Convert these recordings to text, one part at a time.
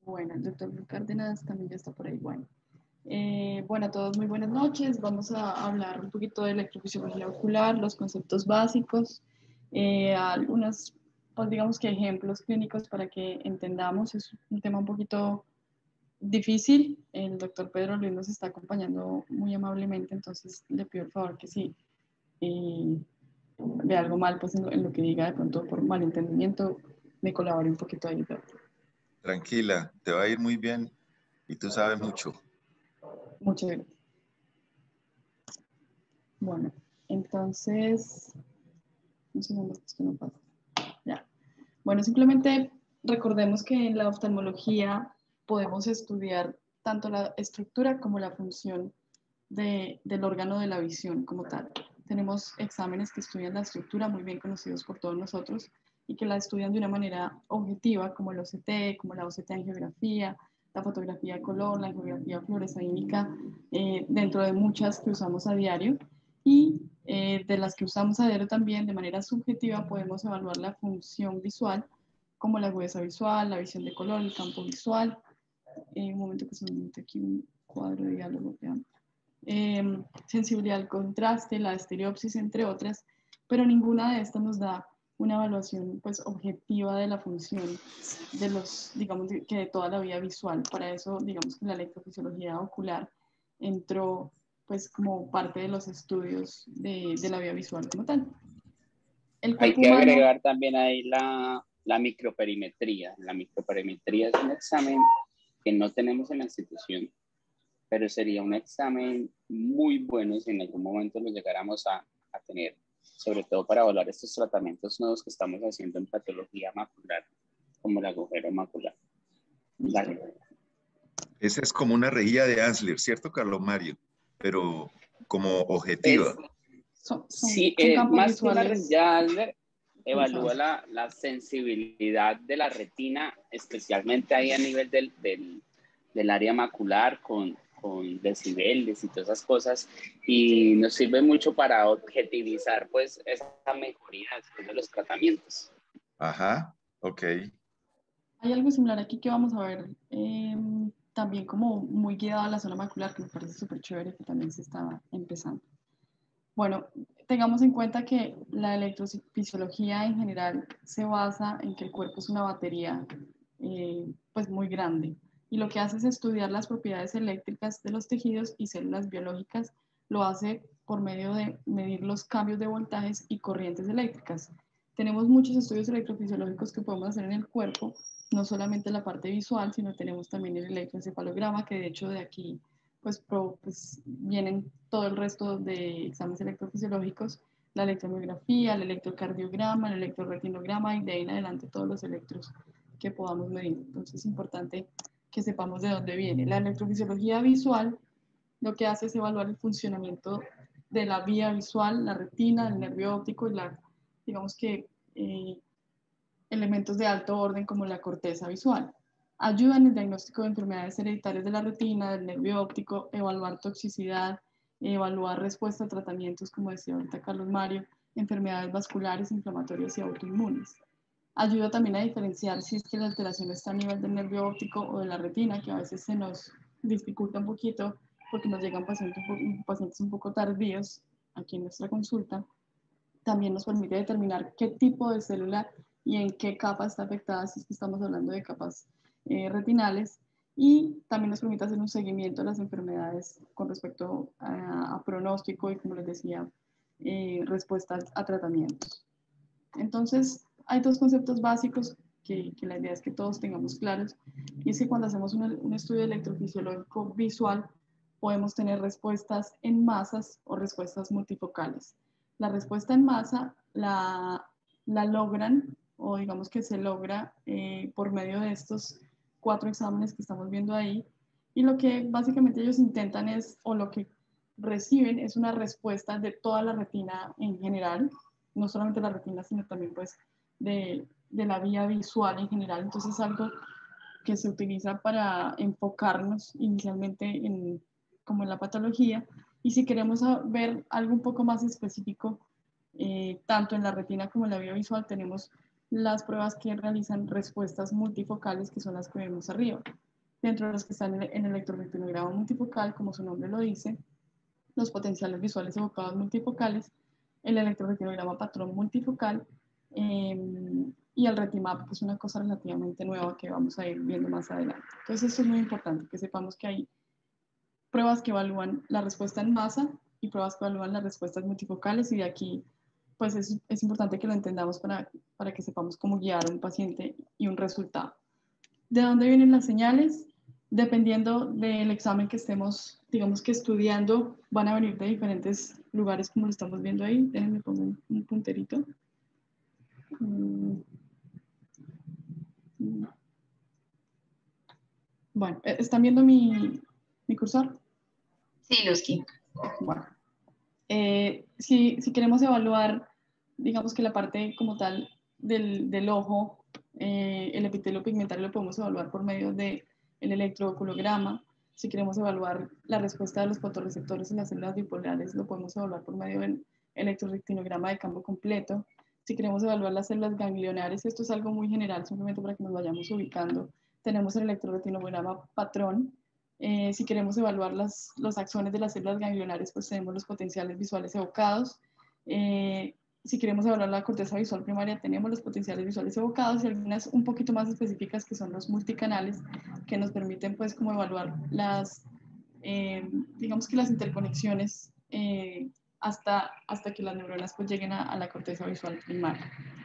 Bueno, el doctor Cárdenas también ya está por ahí. Bueno, a todos muy buenas noches. Vamos a hablar un poquito de electrofisiología ocular, los conceptos básicos, algunos, pues digamos que ejemplos clínicos para que entendamos. Es un tema un poquito difícil. El doctor Pedro Luis nos está acompañando muy amablemente, entonces le pido el favor que si ve algo mal pues en lo que diga, de pronto por malentendimiento, me colabore un poquito ahí. Tranquila, te va a ir muy bien y tú sabes mucho. Muchas gracias. Bueno, entonces, un segundo, que esto no pasa. Ya. Bueno, simplemente recordemos que en la oftalmología podemos estudiar tanto la estructura como la función del órgano de la visión como tal. Tenemos exámenes que estudian la estructura, muy bien conocidos por todos nosotros, y que la estudian de una manera objetiva, como el OCT, como la OCT angiografía, la fotografía de color, la angiografía fluoresceínica, dentro de muchas que usamos a diario. Y de las que usamos a diario también, de manera subjetiva, podemos evaluar la función visual, como la agudeza visual, la visión de color, el campo visual. Un momento que se me mete aquí un cuadro de diálogo, vean. Sensibilidad al contraste, la estereopsis, entre otras, pero ninguna de estas nos da una evaluación pues objetiva de la función de los, digamos, que de toda la vía visual. Para eso, digamos que la electrofisiología ocular entró pues como parte de los estudios de la vía visual como tal. El Hay cuerpo que humano, agregar también ahí la microperimetría. La microperimetría es un examen que no tenemos en la institución, pero sería un examen muy bueno si en algún momento lo llegáramos a tener, sobre todo para evaluar estos tratamientos nuevos que estamos haciendo en patología macular, como el agujero macular. Dale. Esa es como una rejilla de Ansler, ¿cierto, Carlos Mario? Pero como objetiva. Sí, son campos más que una visuales. rejilla Ansler, evalúa la sensibilidad de la retina, especialmente ahí a nivel del área macular con decibeles y todas esas cosas, y nos sirve mucho para objetivizar pues esa mejoría después de los tratamientos. Ajá, ok. Hay algo similar aquí que vamos a ver también como muy guiado a la zona macular, que me parece súper chévere, que también se está empezando. Bueno, tengamos en cuenta que la electrofisiología en general se basa en que el cuerpo es una batería pues muy grande, y lo que hace es estudiar las propiedades eléctricas de los tejidos y células biológicas. Lo hace por medio de medir los cambios de voltajes y corrientes eléctricas. Tenemos muchos estudios electrofisiológicos que podemos hacer en el cuerpo, no solamente la parte visual, sino tenemos también el electroencefalograma, que de hecho de aquí pues vienen todo el resto de exámenes electrofisiológicos, la electromiografía, el electrocardiograma, el electroretinograma, y de ahí en adelante todos los electros que podamos medir. Entonces es importante que sepamos de dónde viene. La electrofisiología visual lo que hace es evaluar el funcionamiento de la vía visual, la retina, el nervio óptico y digamos que elementos de alto orden como la corteza visual. Ayuda en el diagnóstico de enfermedades hereditarias de la retina, del nervio óptico, evaluar toxicidad, evaluar respuesta a tratamientos, como decía ahorita Carlos Mario, enfermedades vasculares, inflamatorias y autoinmunes. Ayuda también a diferenciar si es que la alteración está a nivel del nervio óptico o de la retina, que a veces se nos dificulta un poquito porque nos llegan pacientes un poco tardíos aquí en nuestra consulta. También nos permite determinar qué tipo de célula y en qué capa está afectada, si es que estamos hablando de capas retinales, y también nos permite hacer un seguimiento de las enfermedades con respecto a pronóstico y, como les decía, respuestas a tratamientos. Entonces, hay dos conceptos básicos que la idea es que todos tengamos claros, y es que cuando hacemos un estudio electrofisiológico visual, podemos tener respuestas en masas o respuestas multifocales. La respuesta en masa la logran, o digamos que se logra por medio de estos 4 exámenes que estamos viendo ahí, y lo que básicamente ellos intentan es, o lo que reciben es una respuesta de toda la retina en general, no solamente la retina, sino también pues de la vía visual en general. Entonces es algo que se utiliza para enfocarnos inicialmente como en la patología, y si queremos ver algo un poco más específico, tanto en la retina como en la vía visual, tenemos las pruebas que realizan respuestas multifocales, que son las que vemos arriba. Dentro de los que están en el electroretinograma multifocal, como su nombre lo dice, los potenciales visuales evocados multifocales, el electroretinograma patrón multifocal y el Retimap, que es una cosa relativamente nueva que vamos a ir viendo más adelante. Entonces esto es muy importante, que sepamos que hay pruebas que evalúan la respuesta en masa y pruebas que evalúan las respuestas multifocales, y de aquí pues es importante que lo entendamos para que sepamos cómo guiar a un paciente y un resultado. ¿De dónde vienen las señales? Dependiendo del examen que estemos, digamos que estudiando, van a venir de diferentes lugares, como lo estamos viendo ahí. Déjenme poner un punterito. Bueno, ¿están viendo mi cursor? Sí, Luzki. Bueno, si queremos evaluar, digamos que la parte como tal del ojo, el epitelio pigmentario lo podemos evaluar por medio del electrooculograma. Si queremos evaluar la respuesta de los fotorreceptores en las células bipolares, lo podemos evaluar por medio del electroretinograma de campo completo. Si queremos evaluar las células ganglionares, esto es algo muy general, simplemente para que nos vayamos ubicando, tenemos el electroretinograma patrón. Si queremos evaluar los axones de las células ganglionares, pues tenemos los potenciales visuales evocados. Si queremos evaluar la corteza visual primaria, tenemos los potenciales visuales evocados, y algunas un poquito más específicas que son los multicanales, que nos permiten pues como evaluar las, digamos que las interconexiones hasta que las neuronas pues lleguen a la corteza visual primaria.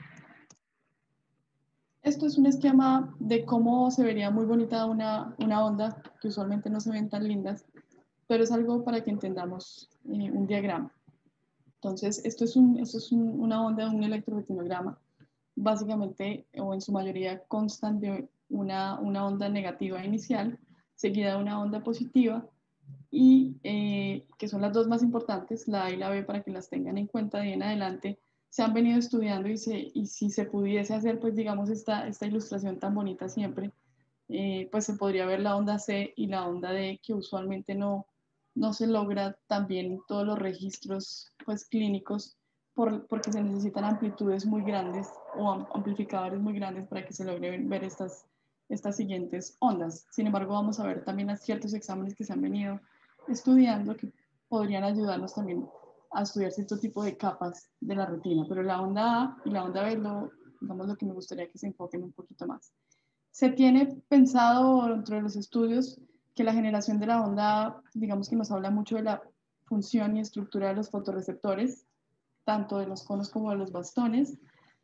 Esto es un esquema de cómo se vería muy bonita una onda, que usualmente no se ven tan lindas, pero es algo para que entendamos un diagrama. Entonces, esto es una onda, un electroretinograma. Básicamente, o en su mayoría, constan de una onda negativa inicial, seguida de una onda positiva, y que son las dos más importantes, la A y la B, para que las tengan en cuenta de en adelante. Se han venido estudiando y si se pudiese hacer, pues digamos, esta ilustración tan bonita siempre, pues se podría ver la onda C y la onda D, que usualmente no se logra también en todos los registros pues, clínicos, porque se necesitan amplitudes muy grandes o amplificadores muy grandes para que se logren ver estas siguientes ondas. Sin embargo, vamos a ver también a ciertos exámenes que se han venido estudiando que podrían ayudarnos también a estudiar cierto tipo de capas de la retina, pero la onda A y la onda B, digamos, lo que me gustaría que se enfoquen un poquito más. Se tiene pensado dentro de los estudios que la generación de la onda A, digamos que nos habla mucho de la función y estructura de los fotorreceptores, tanto de los conos como de los bastones,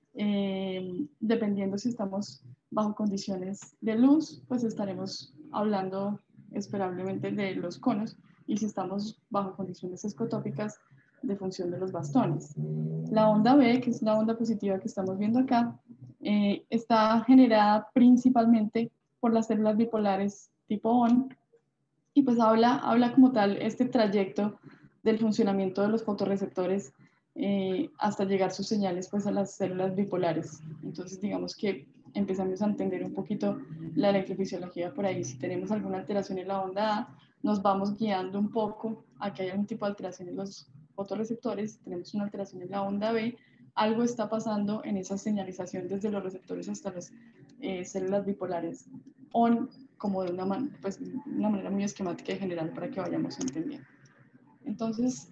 dependiendo si estamos bajo condiciones de luz, pues estaremos hablando esperablemente de los conos, y si estamos bajo condiciones escotópicas, de función de los bastones. La onda B, que es la onda positiva que estamos viendo acá, está generada principalmente por las células bipolares tipo ON, y pues habla como tal este trayecto del funcionamiento de los fotorreceptores hasta llegar sus señales pues a las células bipolares. Entonces digamos que empezamos a entender un poquito la electrofisiología por ahí. Si tenemos alguna alteración en la onda A, nos vamos guiando un poco a que haya algún tipo de alteración en los fotorreceptores. Si tenemos una alteración en la onda B, algo está pasando en esa señalización desde los receptores hasta las células bipolares ON, como de una manera muy esquemática y general para que vayamos entendiendo. Entonces,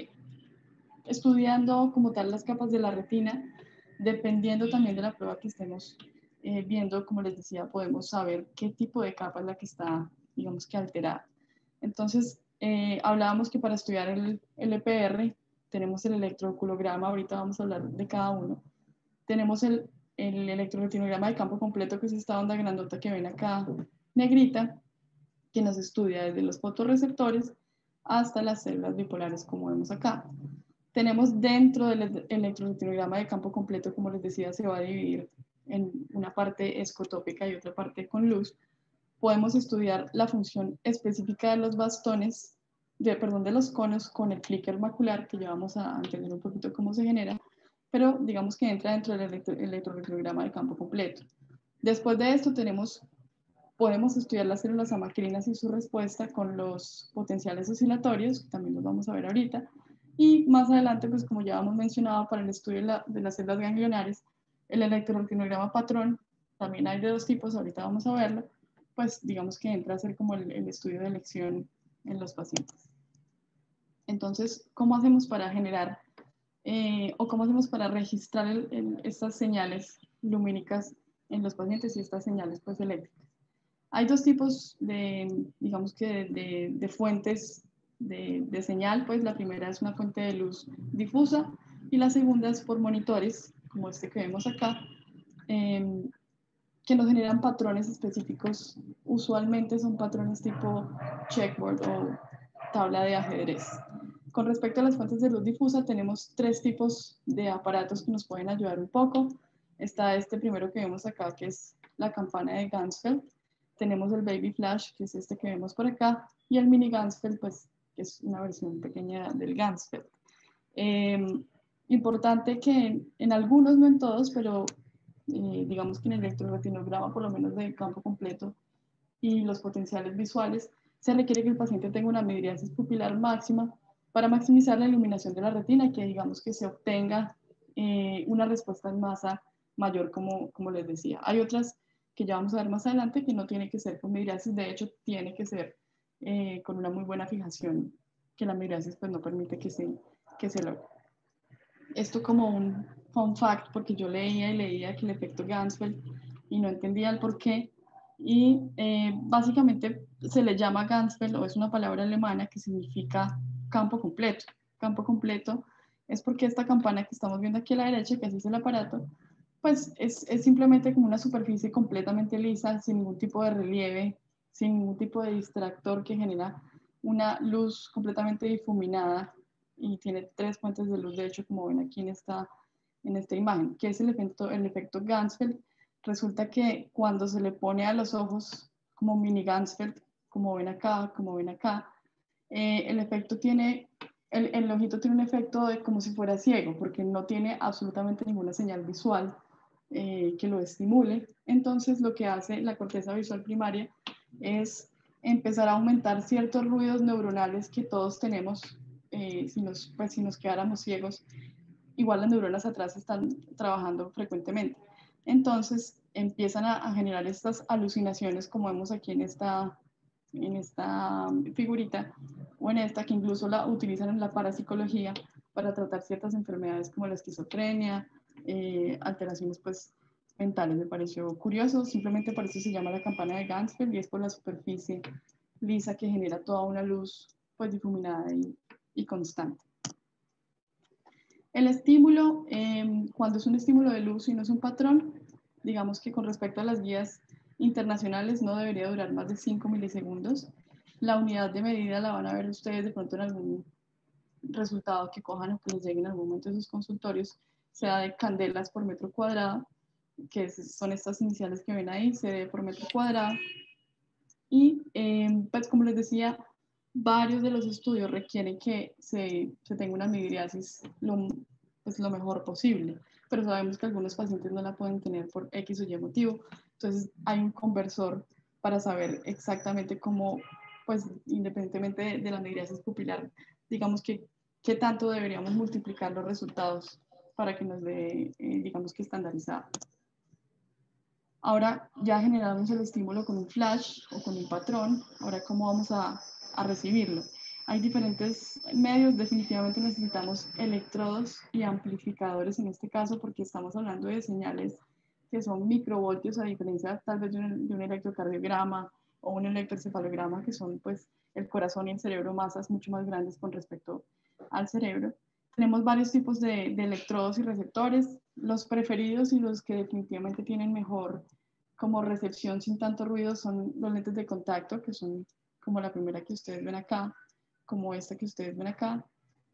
estudiando como tal las capas de la retina, dependiendo también de la prueba que estemos viendo, como les decía, podemos saber qué tipo de capa es la que está, digamos que alterada. Entonces, hablábamos que para estudiar el EPR tenemos el electrooculograma, ahorita vamos a hablar de cada uno. Tenemos el electroretinograma de campo completo, que es esta onda grandota que ven acá, negrita, que nos estudia desde los fotorreceptores hasta las células bipolares, como vemos acá. Tenemos dentro del electroretinograma de campo completo, como les decía, se va a dividir en una parte escotópica y otra parte con luz. Podemos estudiar la función específica de los bastones, de los conos con el flicker macular, que ya vamos a entender un poquito cómo se genera, pero digamos que entra dentro del electroretinograma de campo completo. Después de esto podemos estudiar las células amacrinas y su respuesta con los potenciales oscilatorios, que también los vamos a ver ahorita, y más adelante, pues como ya hemos mencionado, para el estudio de las células ganglionares, El electroretinograma patrón, también hay de dos tipos, ahorita vamos a verlo, pues digamos que entra a ser como el estudio de elección en los pacientes. Entonces, ¿cómo hacemos para generar o cómo hacemos para registrar estas señales lumínicas en los pacientes y estas señales pues eléctricas? Hay dos tipos de, digamos que de fuentes de señal, pues la primera es una fuente de luz difusa y la segunda es por monitores, como este que vemos acá, que nos generan patrones específicos. Usualmente son patrones tipo checkboard o tabla de ajedrez. Con respecto a las fuentes de luz difusa, tenemos tres tipos de aparatos que nos pueden ayudar un poco. Está este primero que vemos acá, que es la campana de Ganzfeld. Tenemos el Baby Flash, que es este que vemos por acá, y el Mini Ganzfeld, pues, que es una versión pequeña del Ganzfeld. Importante que en algunos, no en todos, pero digamos que en el electroretinograma, por lo menos de campo completo, y los potenciales visuales, se requiere que el paciente tenga una midriasis pupilar máxima para maximizar la iluminación de la retina y que digamos que se obtenga una respuesta en masa mayor, como les decía. Hay otras que ya vamos a ver más adelante que no tiene que ser con midriasis, de hecho tiene que ser con una muy buena fijación, que la midriasis pues no permite que se logre. Esto como un fun fact, porque yo leía y leía que el efecto Ganzfeld y no entendía el por qué. Y básicamente se le llama Ganzfeld, o es una palabra alemana que significa campo completo. Campo completo es porque esta campana que estamos viendo aquí a la derecha, que así es el aparato, pues es simplemente como una superficie completamente lisa, sin ningún tipo de relieve, sin ningún tipo de distractor que genera una luz completamente difuminada y tiene tres fuentes de luz, de hecho, como ven aquí en esta imagen. ¿Qué es el efecto Ganzfeld? Resulta que cuando se le pone a los ojos como mini Ganzfeld, como ven acá, el efecto tiene, el ojito tiene un efecto de como si fuera ciego, porque no tiene absolutamente ninguna señal visual que lo estimule. Entonces lo que hace la corteza visual primaria es empezar a aumentar ciertos ruidos neuronales que todos tenemos si nos quedáramos ciegos. Igual las neuronas atrás están trabajando frecuentemente. Entonces empiezan a generar estas alucinaciones como vemos aquí en esta figurita o en esta que incluso la utilizan en la parapsicología para tratar ciertas enfermedades como la esquizofrenia, alteraciones pues mentales. Me pareció curioso, simplemente por eso se llama la campana de Ganzfeld y es por la superficie lisa que genera toda una luz pues difuminada y constante. El estímulo, cuando es un estímulo de luz y no es un patrón, digamos que con respecto a las guías internacionales no debería durar más de 5 milisegundos. La unidad de medida la van a ver ustedes de pronto en algún resultado que cojan o que les llegue en algún momento de sus consultorios, sea de candelas por metro cuadrado, que son estas iniciales que ven ahí, CD por metro cuadrado. Y pues como les decía, varios de los estudios requieren que se tenga una midriasis lo mejor posible, pero sabemos que algunos pacientes no la pueden tener por X o Y motivo, entonces hay un conversor para saber exactamente cómo, pues independientemente de la midriasis pupilar, digamos que qué tanto deberíamos multiplicar los resultados para que nos dé, digamos que estandarizado. Ahora ya generamos el estímulo con un flash o con un patrón, ahora cómo vamos a recibirlo. Hay diferentes medios, definitivamente necesitamos electrodos y amplificadores en este caso porque estamos hablando de señales que son microvoltios a diferencia tal vez de un electrocardiograma o un electroencefalograma que son pues el corazón y el cerebro masas mucho más grandes con respecto al cerebro. Tenemos varios tipos de electrodos y receptores. Los preferidos y los que definitivamente tienen mejor como recepción sin tanto ruido son los lentes de contacto, que son como la primera que ustedes ven acá, como esta que ustedes ven acá.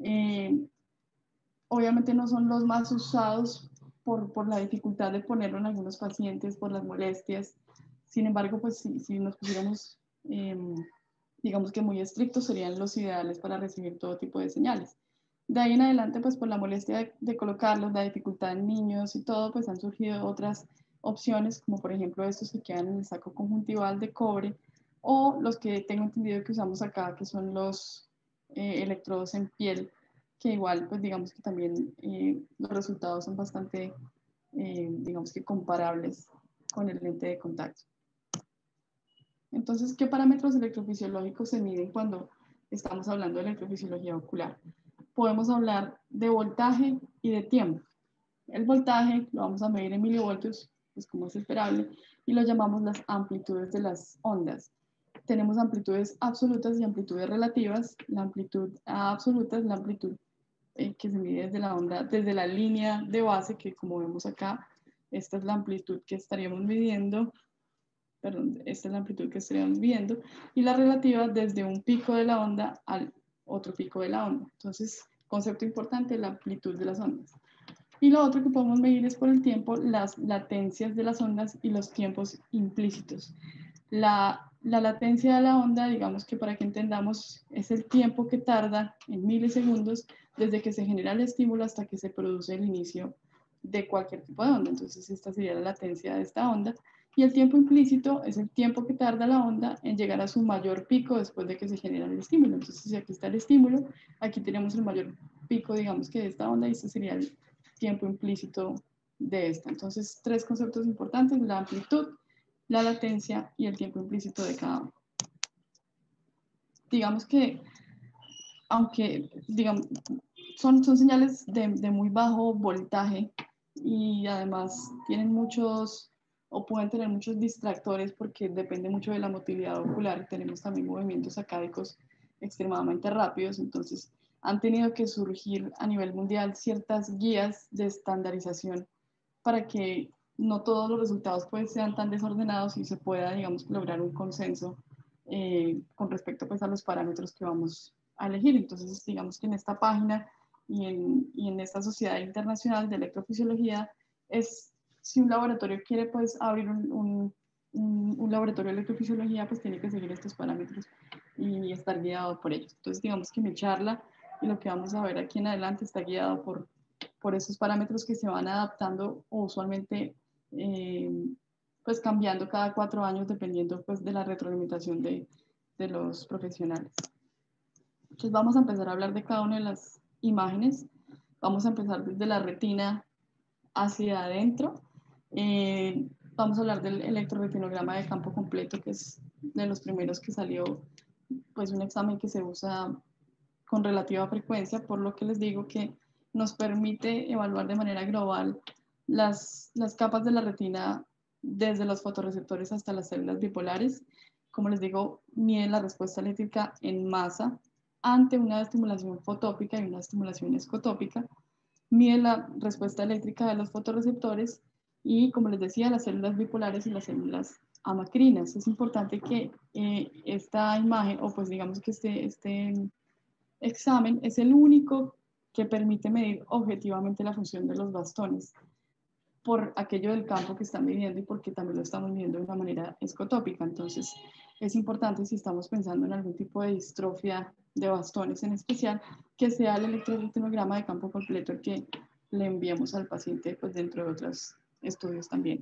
Obviamente no son los más usados por la dificultad de ponerlo en algunos pacientes, por las molestias. Sin embargo, pues si nos pusiéramos, digamos que muy estrictos, serían los ideales para recibir todo tipo de señales. De ahí en adelante, pues por la molestia de colocarlos, la dificultad en niños y todo, pues han surgido otras opciones, como por ejemplo estos que quedan en el saco conjuntival de cobre, o los que tengo entendido que usamos acá, que son los electrodos en piel, que igual, pues digamos que también los resultados son bastante digamos que comparables con el lente de contacto. Entonces, ¿qué parámetros electrofisiológicos se miden cuando estamos hablando de electrofisiología ocular? Podemos hablar de voltaje y de tiempo. El voltaje lo vamos a medir en milivoltios, pues como es esperable, y lo llamamos las amplitudes de las ondas. Tenemos amplitudes absolutas y amplitudes relativas. La amplitud absoluta es la amplitud que se mide desde la onda, desde la línea de base, que como vemos acá, esta es la amplitud que estaríamos midiendo, perdón, esta es la amplitud que estaríamos midiendo, y la relativa desde un pico de la onda al otro pico de la onda. Entonces, concepto importante, la amplitud de las ondas. Y lo otro que podemos medir es por el tiempo, las latencias de las ondas y los tiempos implícitos. La latencia de la onda, digamos que para que entendamos, es el tiempo que tarda en milisegundos desde que se genera el estímulo hasta que se produce el inicio de cualquier tipo de onda. Entonces, esta sería la latencia de esta onda. Y el tiempo implícito es el tiempo que tarda la onda en llegar a su mayor pico después de que se genera el estímulo. Entonces, si aquí está el estímulo, aquí tenemos el mayor pico, digamos que de esta onda, y este sería el tiempo implícito de esta. Entonces, tres conceptos importantes: la amplitud, la latencia y el tiempo implícito de cada uno. Digamos que, aunque digamos, son señales de muy bajo voltaje y además tienen muchos, o pueden tener muchos distractores porque depende mucho de la motilidad ocular. Tenemos también movimientos acádicos extremadamente rápidos, entonces han tenido que surgir a nivel mundial ciertas guías de estandarización para que no todos los resultados pues sean tan desordenados y se pueda, digamos, lograr un consenso con respecto pues a los parámetros que vamos a elegir. Entonces, digamos que en esta página y en esta Sociedad Internacional de Electrofisiología es, si un laboratorio quiere pues abrir un laboratorio de electrofisiología, pues tiene que seguir estos parámetros y estar guiado por ellos. Entonces, digamos que mi charla y lo que vamos a ver aquí en adelante está guiado por esos parámetros que se van adaptando o usualmente pues cambiando cada 4 años dependiendo pues de la retroalimentación de los profesionales. Entonces vamos a empezar a hablar de cada una de las imágenes. Vamos a empezar desde la retina hacia adentro. Vamos a hablar del electroretinograma de campo completo, que es de los primeros que salió, pues un examen que se usa con relativa frecuencia, por lo que les digo que nos permite evaluar de manera global las capas de la retina desde los fotorreceptores hasta las células bipolares. Como les digo, mide la respuesta eléctrica en masa ante una estimulación fotópica y una estimulación escotópica. Mide la respuesta eléctrica de los fotorreceptores y, como les decía, las células bipolares y las células amacrinas. Es importante que esta imagen, o pues digamos que este examen es el único que permite medir objetivamente la función de los bastones por aquello del campo que están midiendo y porque también lo estamos midiendo de una manera escotópica. Entonces, es importante, si estamos pensando en algún tipo de distrofia de bastones en especial, que sea el electroretinograma de campo completo el que le enviemos al paciente, pues dentro de otros estudios también.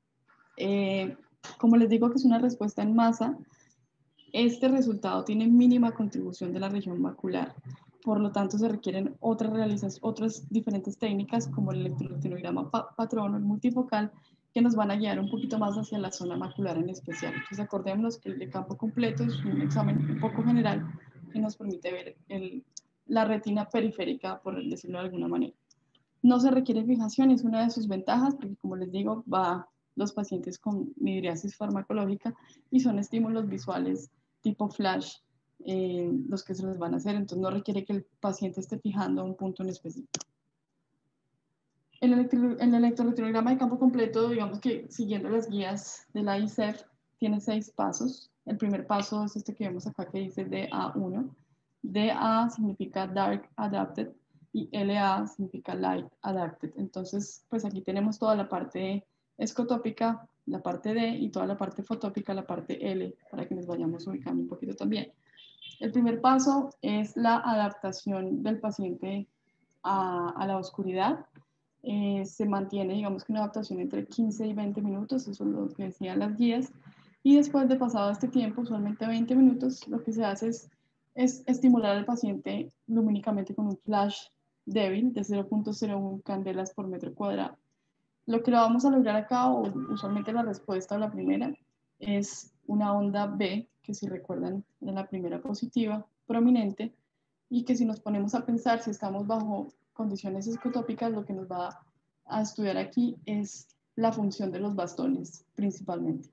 Como les digo que es una respuesta en masa, este resultado tiene mínima contribución de la región macular. Por lo tanto, se requieren otras diferentes técnicas como el electroretinograma patrón o el multifocal, que nos van a guiar un poquito más hacia la zona macular en especial. Entonces, acordémonos que el de campo completo es un examen un poco general que nos permite ver la retina periférica, por decirlo de alguna manera. No se requiere fijación, es una de sus ventajas, porque como les digo, va los pacientes con midriasis farmacológica y son estímulos visuales tipo flash los que se les van a hacer, entonces no requiere que el paciente esté fijando un punto en específico. El electroretinograma de campo completo, digamos que siguiendo las guías de la ICEF, tiene 6 pasos. El primer paso es este que vemos acá que dice DA1. DA significa Dark Adapted y LA significa Light Adapted. Entonces, pues aquí tenemos toda la parte escotópica, la parte D, y toda la parte fotópica, la parte L, para que nos vayamos ubicando un poquito también. El primer paso es la adaptación del paciente a la oscuridad. Se mantiene, digamos que una adaptación entre 15 y 20 minutos, eso es lo que decían las guías, y después de pasado este tiempo, usualmente 20 minutos, lo que se hace es estimular al paciente lumínicamente con un flash débil de 0.01 candelas por metro cuadrado. Lo que lo vamos a lograr acá, o usualmente la respuesta o la primera, es una onda B, que si recuerdan en la primera positiva, prominente, y que si nos ponemos a pensar si estamos bajo condiciones escotópicas, lo que nos va a estudiar aquí es la función de los bastones principalmente.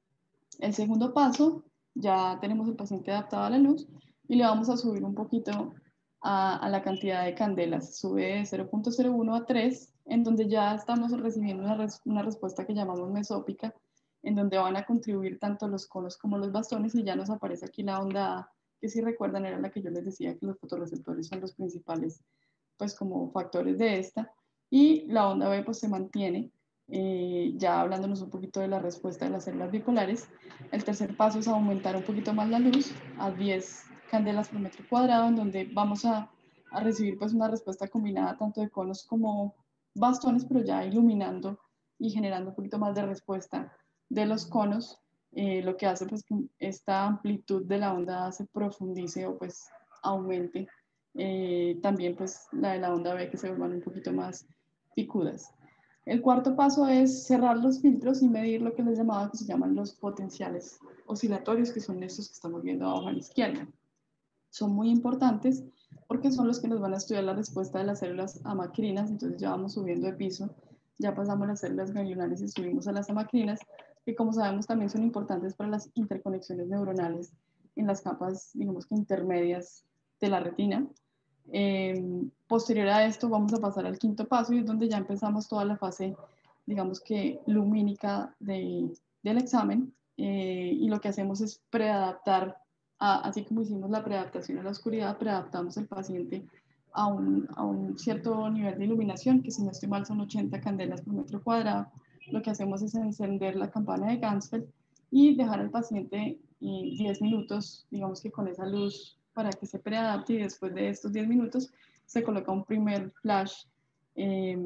El segundo paso, ya tenemos el paciente adaptado a la luz y le vamos a subir un poquito a la cantidad de candelas. Sube de 0.01 a 3, en donde ya estamos recibiendo una respuesta que llamamos mesópica, en donde van a contribuir tanto los conos como los bastones, y ya nos aparece aquí la onda A, que si recuerdan era la que yo les decía que los fotorreceptores son los principales, pues como factores de esta, y la onda B pues se mantiene. Ya hablándonos un poquito de la respuesta de las células bipolares, el tercer paso es aumentar un poquito más la luz a 10 candelas por metro cuadrado, en donde vamos a recibir pues una respuesta combinada tanto de conos como bastones, pero ya iluminando y generando un poquito más de respuesta de los conos, lo que hace pues que esta amplitud de la onda se profundice o pues aumente. También pues la de la onda B, que se vuelvan un poquito más picudas. El cuarto paso es cerrar los filtros y medir lo que les llamaba, que se llaman los potenciales oscilatorios, que son estos que estamos viendo abajo a la izquierda. Son muy importantes porque son los que nos van a estudiar la respuesta de las células amacrinas. Entonces ya vamos subiendo de piso, ya pasamos las células ganglionares y subimos a las amacrinas, que como sabemos también son importantes para las interconexiones neuronales en las capas, digamos que intermedias de la retina. Posterior a esto vamos a pasar al quinto paso, y es donde ya empezamos toda la fase, digamos que lumínica del examen, y lo que hacemos es preadaptar, así como hicimos la preadaptación a la oscuridad, preadaptamos al paciente a un cierto nivel de iluminación, que si no estoy mal son 80 candelas por metro cuadrado. Lo que hacemos es encender la campana de Ganzfeld y dejar al paciente 10 minutos, digamos que con esa luz, para que se preadapte, y después de estos 10 minutos se coloca un primer flash eh,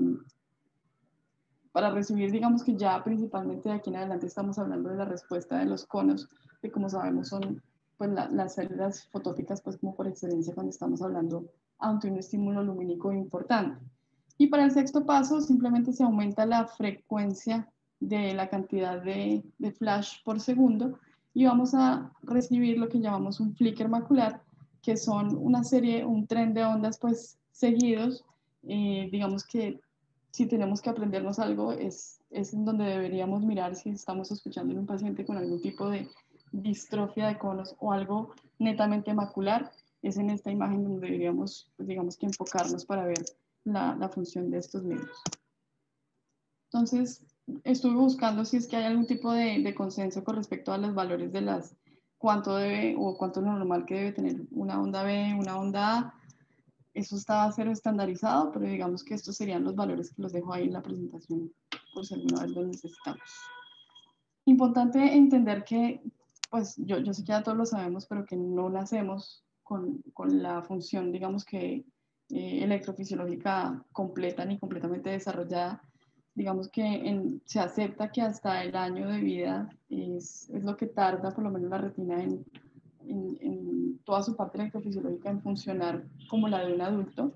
para recibir, digamos que ya principalmente de aquí en adelante estamos hablando de la respuesta de los conos, que como sabemos son pues las células fotóticas, pues como por excelencia cuando estamos hablando ante un estímulo lumínico importante. Y para el sexto paso simplemente se aumenta la frecuencia de la cantidad de flash por segundo, y vamos a recibir lo que llamamos un flicker macular, que son una serie, un tren de ondas pues seguidos. Digamos que si tenemos que aprendernos algo, es en donde deberíamos mirar si estamos escuchando en un paciente con algún tipo de distrofia de conos o algo netamente macular. Es en esta imagen donde deberíamos, pues, digamos que enfocarnos para ver la función de estos medios. Entonces, estuve buscando si es que hay algún tipo de consenso con respecto a los valores de las, cuánto debe o cuánto es lo normal que debe tener una onda B, una onda A. Eso está a cero estandarizado, pero digamos que estos serían los valores que los dejo ahí en la presentación por si alguna vez los necesitamos. Importante entender que, pues yo sé que ya todos lo sabemos, pero que no nacemos con la función, digamos que electrofisiológica completa ni completamente desarrollada. Digamos que se acepta que hasta el año de vida es lo que tarda por lo menos la retina en toda su parte electrofisiológica en funcionar como la de un adulto.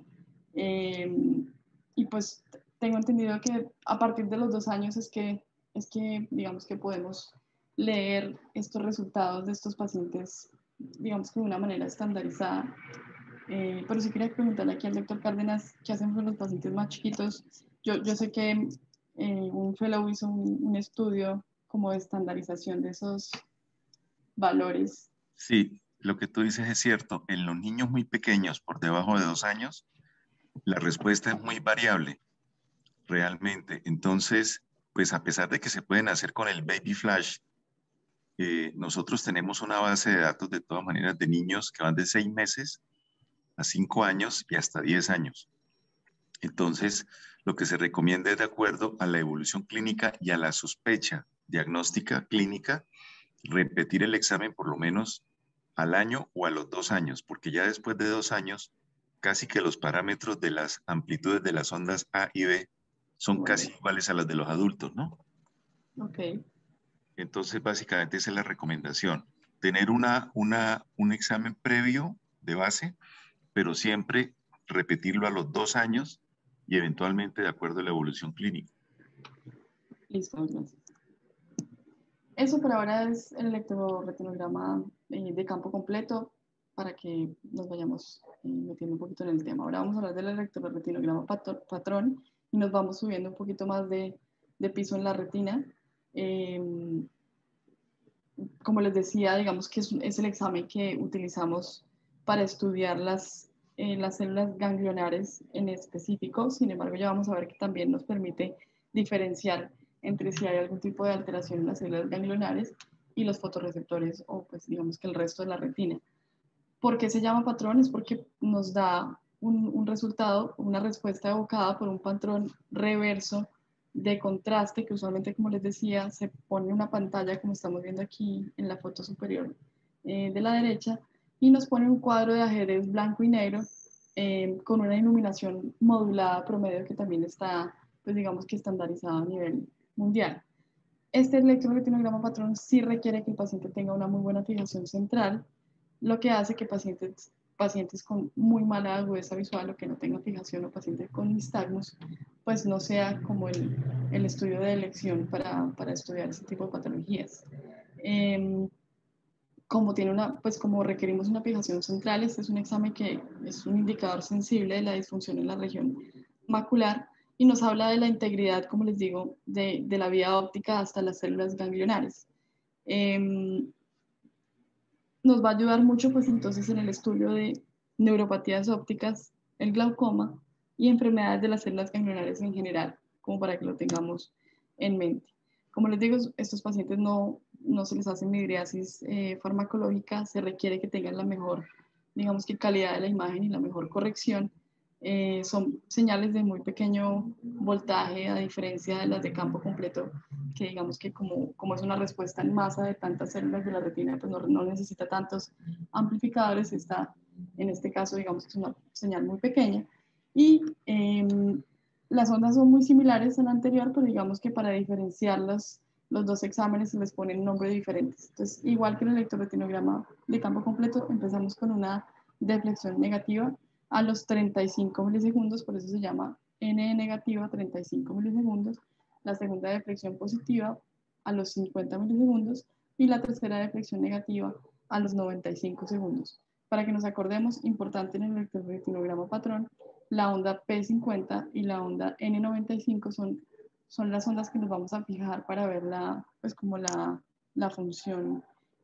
Y pues tengo entendido que a partir de los 2 años es que digamos que podemos leer estos resultados de estos pacientes, digamos que de una manera estandarizada. Pero sí quería preguntarle aquí al doctor Cárdenas, ¿qué hacemos con los pacientes más chiquitos? Yo sé que un fellow hizo un estudio como de estandarización de esos valores. Sí, lo que tú dices es cierto. En los niños muy pequeños, por debajo de 2 años, la respuesta es muy variable, realmente. Entonces, pues a pesar de que se pueden hacer con el Baby Flash, nosotros tenemos una base de datos de todas maneras de niños que van de 6 meses a 5 años y hasta 10 años. Entonces, lo que se recomienda es de acuerdo a la evolución clínica y a la sospecha diagnóstica clínica, repetir el examen por lo menos al año o a los 2 años, porque ya después de 2 años, casi que los parámetros de las amplitudes de las ondas A y B son casi iguales a las de los adultos, ¿no? Ok. Entonces, básicamente esa es la recomendación, tener un examen previo de base, pero siempre repetirlo a los 2 años y eventualmente de acuerdo a la evolución clínica. Listo, gracias. Eso por ahora es el electroretinograma de campo completo para que nos vayamos metiendo un poquito en el tema. Ahora vamos a hablar del electroretinograma patrón y nos vamos subiendo un poquito más de piso en la retina. Como les decía, digamos que es el examen que utilizamos para estudiar las células ganglionares en específico. Sin embargo, ya vamos a ver que también nos permite diferenciar entre si hay algún tipo de alteración en las células ganglionares y los fotorreceptores o pues digamos que el resto de la retina. ¿Por qué se llama patrón? Es porque nos da un resultado, una respuesta evocada por un patrón reverso de contraste que usualmente, como les decía, se pone en una pantalla como estamos viendo aquí en la foto superior de la derecha y nos pone un cuadro de ajedrez blanco y negro con una iluminación modulada promedio que también está, pues digamos que estandarizada a nivel mundial. Este electroretinograma patrón sí requiere que el paciente tenga una muy buena fijación central, lo que hace que pacientes con muy mala agudeza visual o que no tengan fijación o pacientes con nistagmus, pues no sea como el estudio de elección para estudiar ese tipo de patologías. Como requerimos una fijación central, este es un examen que es un indicador sensible de la disfunción en la región macular y nos habla de la integridad, como les digo, de la vía óptica hasta las células ganglionares. Nos va a ayudar mucho pues entonces en el estudio de neuropatías ópticas, el glaucoma y enfermedades de las células ganglionares en general, como para que lo tengamos en mente. Como les digo, estos pacientes no se les hace midriasis farmacológica, se requiere que tengan la mejor, digamos que calidad de la imagen y la mejor corrección. Son señales de muy pequeño voltaje, a diferencia de las de campo completo, que digamos que como es una respuesta en masa de tantas células de la retina, pues no necesita tantos amplificadores. En este caso, digamos que es una señal muy pequeña. Y las ondas son muy similares a la anterior, pero digamos que para diferenciar los dos exámenes se les ponen nombres diferentes. Entonces, igual que en el electroretinograma de campo completo, empezamos con una deflexión negativa a los 35 milisegundos, por eso se llama N negativa, 35 milisegundos. La segunda deflexión positiva a los 50 milisegundos y la tercera deflexión negativa a los 95 segundos. Para que nos acordemos, importante en el electroretinograma patrón, la onda P50 y la onda N95 son las ondas que nos vamos a fijar para ver la función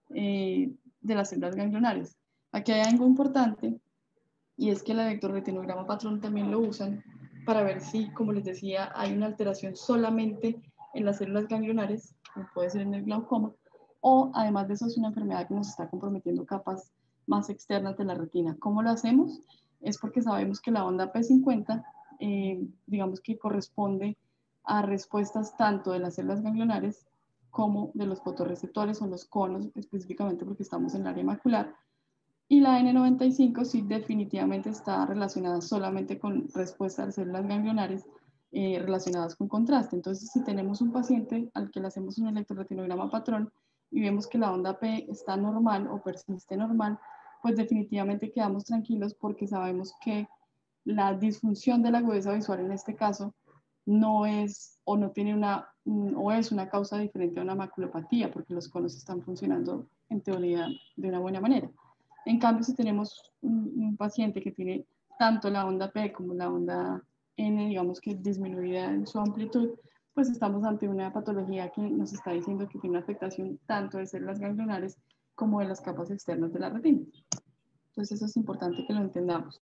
de las células ganglionares. Aquí hay algo importante y es que el electroretinograma patrón también lo usan para ver si, como les decía, hay una alteración solamente en las células ganglionares, como puede ser en el glaucoma, o además de eso es una enfermedad que nos está comprometiendo capas más externas de la retina. ¿Cómo lo hacemos? Es porque sabemos que la onda P50, digamos que corresponde a respuestas tanto de las células ganglionares como de los fotorreceptores o los conos, específicamente porque estamos en el área macular, y la N95 sí definitivamente está relacionada solamente con respuestas de células ganglionares relacionadas con contraste. Entonces, si tenemos un paciente al que le hacemos un electroretinograma patrón y vemos que la onda P está normal o persiste normal, pues definitivamente quedamos tranquilos porque sabemos que la disfunción de la agudeza visual en este caso no es o no tiene o es una causa diferente a una maculopatía porque los conos están funcionando en teoría de una buena manera. En cambio, si tenemos un paciente que tiene tanto la onda P como la onda N, digamos que disminuida en su amplitud, pues estamos ante una patología que nos está diciendo que tiene una afectación tanto de células ganglionares como de las capas externas de la retina. Entonces, eso es importante que lo entendamos.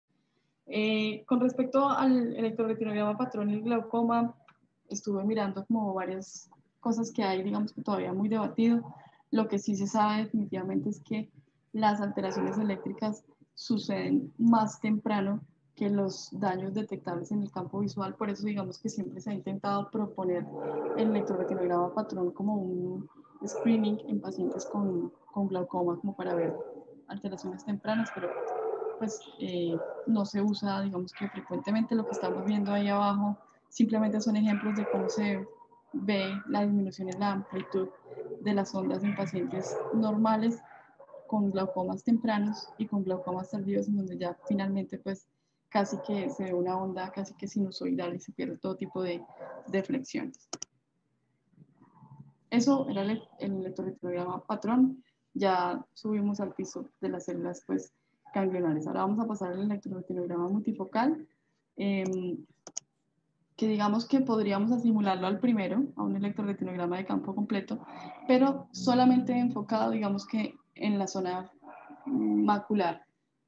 Con respecto al electroretinograma patrón y el glaucoma, estuve mirando como varias cosas que hay, digamos que todavía muy debatido. Lo que sí se sabe definitivamente es que las alteraciones eléctricas suceden más temprano que los daños detectables en el campo visual. Por eso digamos que siempre se ha intentado proponer el electroretinograma patrón como un screening en pacientes con glaucoma, como para ver alteraciones tempranas, pero pues no se usa, digamos que frecuentemente. Lo que estamos viendo ahí abajo simplemente son ejemplos de cómo se ve la disminución en la amplitud de las ondas en pacientes normales con glaucomas tempranos y con glaucomas tardíos, en donde ya finalmente pues casi que se ve una onda casi que sinusoidal y se pierde todo tipo de flexiones. Eso era el electroretinograma patrón. Ya subimos al piso de las células pues, ganglionares. Ahora vamos a pasar al electroretinograma multifocal, que digamos que podríamos asimilarlo al primero, a un electroretinograma de campo completo, pero solamente enfocado, digamos que en la zona macular.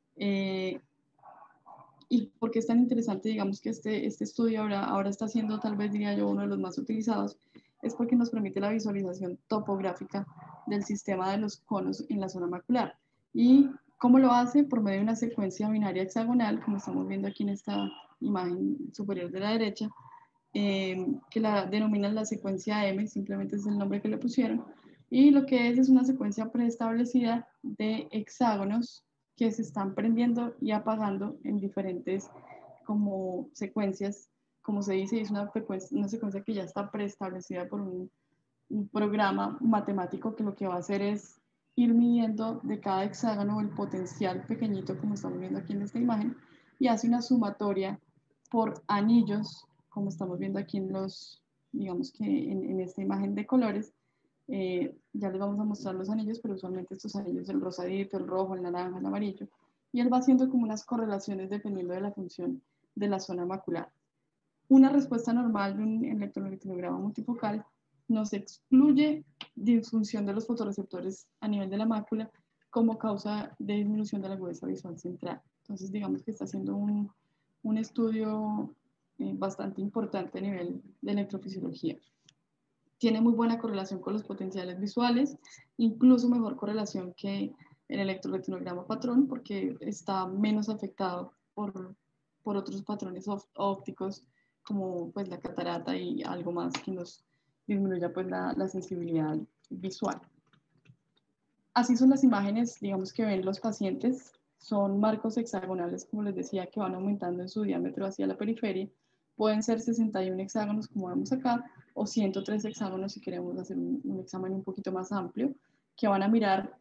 ¿Y por qué es tan interesante, digamos, que este estudio ahora está siendo, tal vez diría yo, uno de los más utilizados? Es porque nos permite la visualización topográfica del sistema de los conos en la zona macular. ¿Y cómo lo hace? Por medio de una secuencia binaria hexagonal, como estamos viendo aquí en esta imagen superior de la derecha, que la denominan la secuencia M, simplemente es el nombre que le pusieron. Y lo que es una secuencia preestablecida de hexágonos que se están prendiendo y apagando en diferentes como secuencias, como se dice, es una secuencia que ya está preestablecida por un programa matemático que lo que va a hacer es ir midiendo de cada hexágono el potencial pequeñito, como estamos viendo aquí en esta imagen, y hace una sumatoria por anillos, como estamos viendo aquí en los, digamos que en esta imagen de colores. Ya les vamos a mostrar los anillos, pero usualmente estos anillos, el rosadito, el rojo, el naranja, el amarillo, y él va haciendo como unas correlaciones dependiendo de la función de la zona macular. Una respuesta normal de un electroretinograma multifocal nos excluye disfunción de los fotorreceptores a nivel de la mácula como causa de disminución de la agudeza visual central. Entonces, digamos que está haciendo un estudio bastante importante a nivel de electrofisiología. Tiene muy buena correlación con los potenciales visuales, incluso mejor correlación que el electroretinograma patrón, porque está menos afectado por otros patrones ópticos, como pues la catarata y algo más que nos disminuya pues la sensibilidad visual. Así son las imágenes, digamos, que ven los pacientes. Son marcos hexagonales, como les decía, que van aumentando en su diámetro hacia la periferia. Pueden ser 61 hexágonos, como vemos acá, o 103 hexágonos si queremos hacer un examen un poquito más amplio, que van a mirar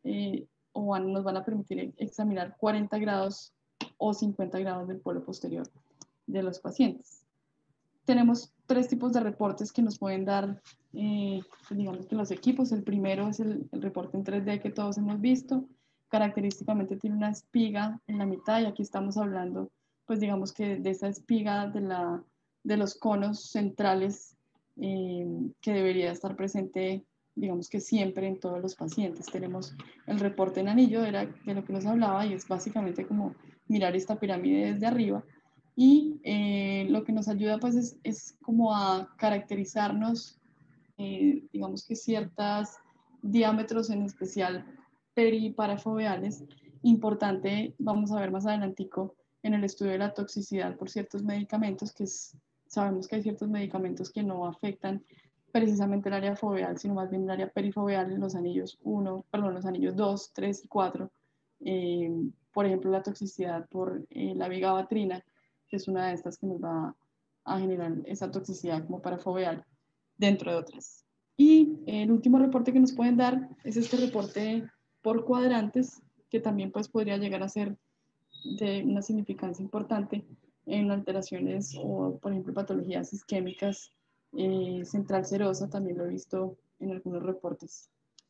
nos van a permitir examinar 40 grados o 50 grados del polo posterior de los pacientes. Tenemos tres tipos de reportes que nos pueden dar, digamos que los equipos. El primero es el reporte en 3D que todos hemos visto. Característicamente tiene una espiga en la mitad y aquí estamos hablando, pues digamos que de esa espiga de los conos centrales que debería estar presente, digamos que siempre en todos los pacientes. Tenemos el reporte en anillo, era de lo que nos hablaba, y es básicamente como mirar esta pirámide desde arriba. Y lo que nos ayuda pues es como a caracterizarnos, digamos que ciertos diámetros en especial periparafoveales. Importante, vamos a ver más adelantico en el estudio de la toxicidad por ciertos medicamentos, sabemos que hay ciertos medicamentos que no afectan precisamente el área foveal, sino más bien el área perifoveal, los anillos 2, 3 y 4. Por ejemplo, la toxicidad por la vigabatrina, que es una de estas que nos va a generar esa toxicidad como parafoveal, dentro de otras. Y el último reporte que nos pueden dar es este reporte por cuadrantes, que también pues podría llegar a ser de una significancia importante en alteraciones o, por ejemplo, patologías isquémicas central serosa, también lo he visto en algunos reportes.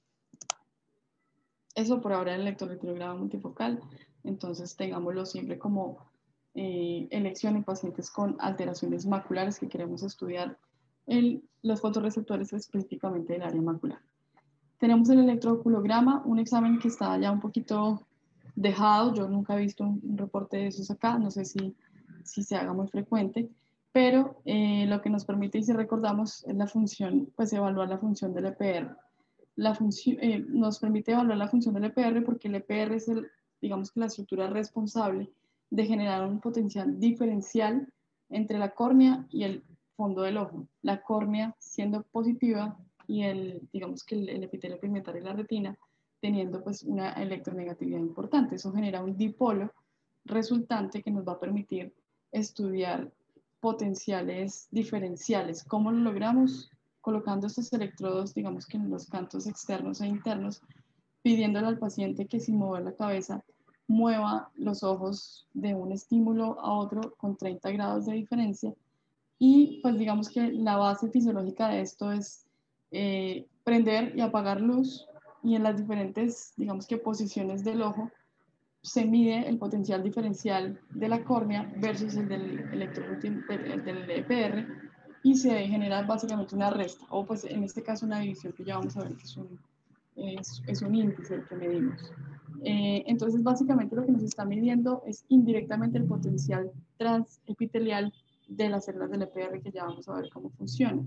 Eso por ahora en el electroretinograma multifocal, entonces tengámoslo siempre como elección en pacientes con alteraciones maculares que queremos estudiar los fotorreceptores específicamente del área macular. Tenemos el electrooculograma, un examen que está ya un poquito dejado. Yo nunca he visto un reporte de esos acá, no sé si se haga muy frecuente, pero lo que nos permite, y si recordamos, es la función, pues evaluar la función del EPR. Nos permite evaluar la función del EPR porque el EPR es digamos que la estructura responsable de generar un potencial diferencial entre la córnea y el fondo del ojo. La córnea siendo positiva y digamos que el epitelio pigmentario y la retina teniendo pues una electronegatividad importante. Eso genera un dipolo resultante que nos va a permitir estudiar potenciales diferenciales. ¿Cómo lo logramos? Colocando estos electrodos, digamos que en los cantos externos e internos, pidiéndole al paciente que sin mover la cabeza mueva los ojos de un estímulo a otro con 30 grados de diferencia. Y pues digamos que la base fisiológica de esto es prender y apagar luz, y en las diferentes, digamos que posiciones del ojo, se mide el potencial diferencial de la córnea versus el del EPR, y se genera básicamente una resta, o pues en este caso una división, que ya vamos a ver que es un índice el que medimos. Entonces básicamente lo que nos está midiendo es indirectamente el potencial transepitelial de las células del EPR, que ya vamos a ver cómo funciona.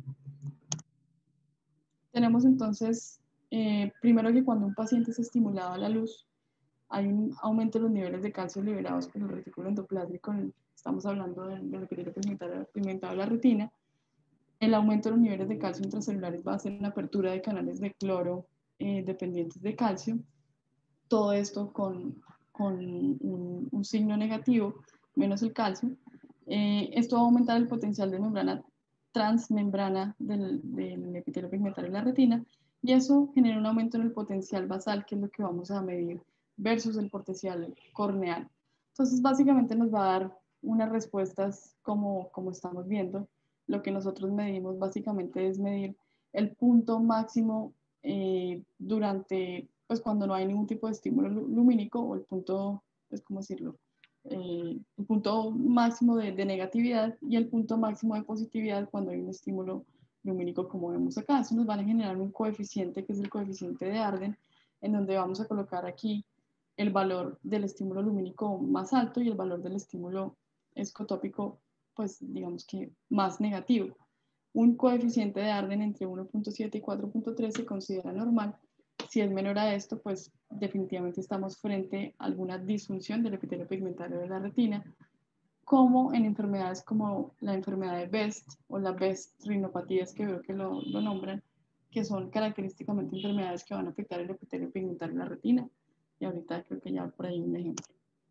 Tenemos entonces, primero, que cuando un paciente es estimulado a la luz, hay un aumento de los niveles de calcio liberados por el retículo endoplásmico, estamos hablando del epitelio pigmentado de la retina. El aumento de los niveles de calcio intracelulares va a hacer una apertura de canales de cloro dependientes de calcio. Todo esto con un signo negativo, menos el calcio. Esto va a aumentar el potencial de membrana transmembrana del epitelio pigmentario de la retina, y eso genera un aumento en el potencial basal, que es lo que vamos a medir, versus el potencial corneal. Entonces, básicamente nos va a dar unas respuestas como estamos viendo. Lo que nosotros medimos básicamente es medir el punto máximo durante, pues cuando no hay ningún tipo de estímulo lumínico, o el punto, pues, ¿cómo decirlo? El punto máximo de negatividad, y el punto máximo de positividad cuando hay un estímulo lumínico, como vemos acá. Eso nos van a generar un coeficiente, que es el coeficiente de Arden, en donde vamos a colocar aquí el valor del estímulo lumínico más alto y el valor del estímulo escotópico, pues digamos que más negativo. Un coeficiente de Arden entre 1.7 y 4.3 se considera normal. Si es menor a esto, pues definitivamente estamos frente a alguna disfunción del epitelio pigmentario de la retina, como en enfermedades como la enfermedad de Best o la Best rinopatías, que veo que lo nombran, que son característicamente enfermedades que van a afectar el epitelio pigmentario de la retina. Y ahorita creo que ya por ahí un ejemplo.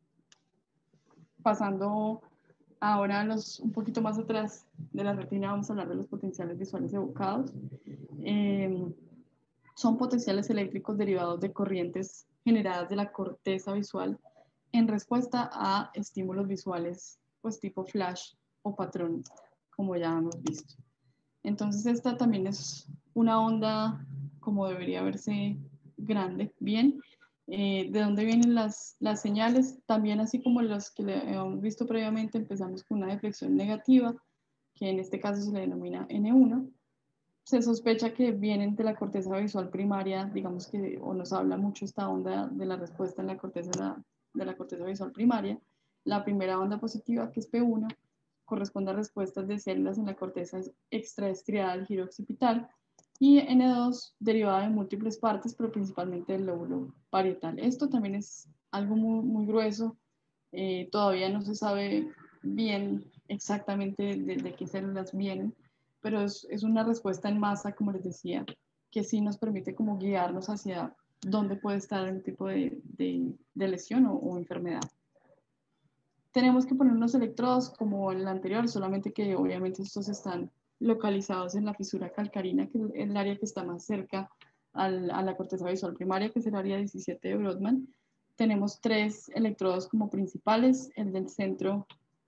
Pasando ahora un poquito más atrás de la retina, vamos a hablar de los potenciales visuales evocados. Son potenciales eléctricos derivados de corrientes generadas de la corteza visual en respuesta a estímulos visuales, pues tipo flash o patrón, como ya hemos visto. Entonces esta también es una onda, como debería verse, grande, bien. ¿De dónde vienen las señales? También, así como las que hemos visto previamente, empezamos con una deflexión negativa, que en este caso se le denomina N1. Se sospecha que vienen de la corteza visual primaria, digamos que, o nos habla mucho esta onda de la respuesta en la corteza, de la corteza visual primaria. La primera onda positiva, que es P1, corresponde a respuestas de células en la corteza extraestrial giro occipital, y N2 derivada de múltiples partes, pero principalmente del lóbulo parietal. Esto también es algo muy grueso. Todavía no se sabe bien exactamente de qué células vienen, pero es una respuesta en masa, como les decía, que sí nos permite como guiarnos hacia dónde puede estar un tipo de lesión o enfermedad. Tenemos que poner unos electrodos como en el anterior, solamente que obviamente estos están localizados en la fisura calcarina, que es el área que está más cerca a la corteza visual primaria, que es el área 17 de Brodmann. Tenemos 3 electrodos como principales. El del centro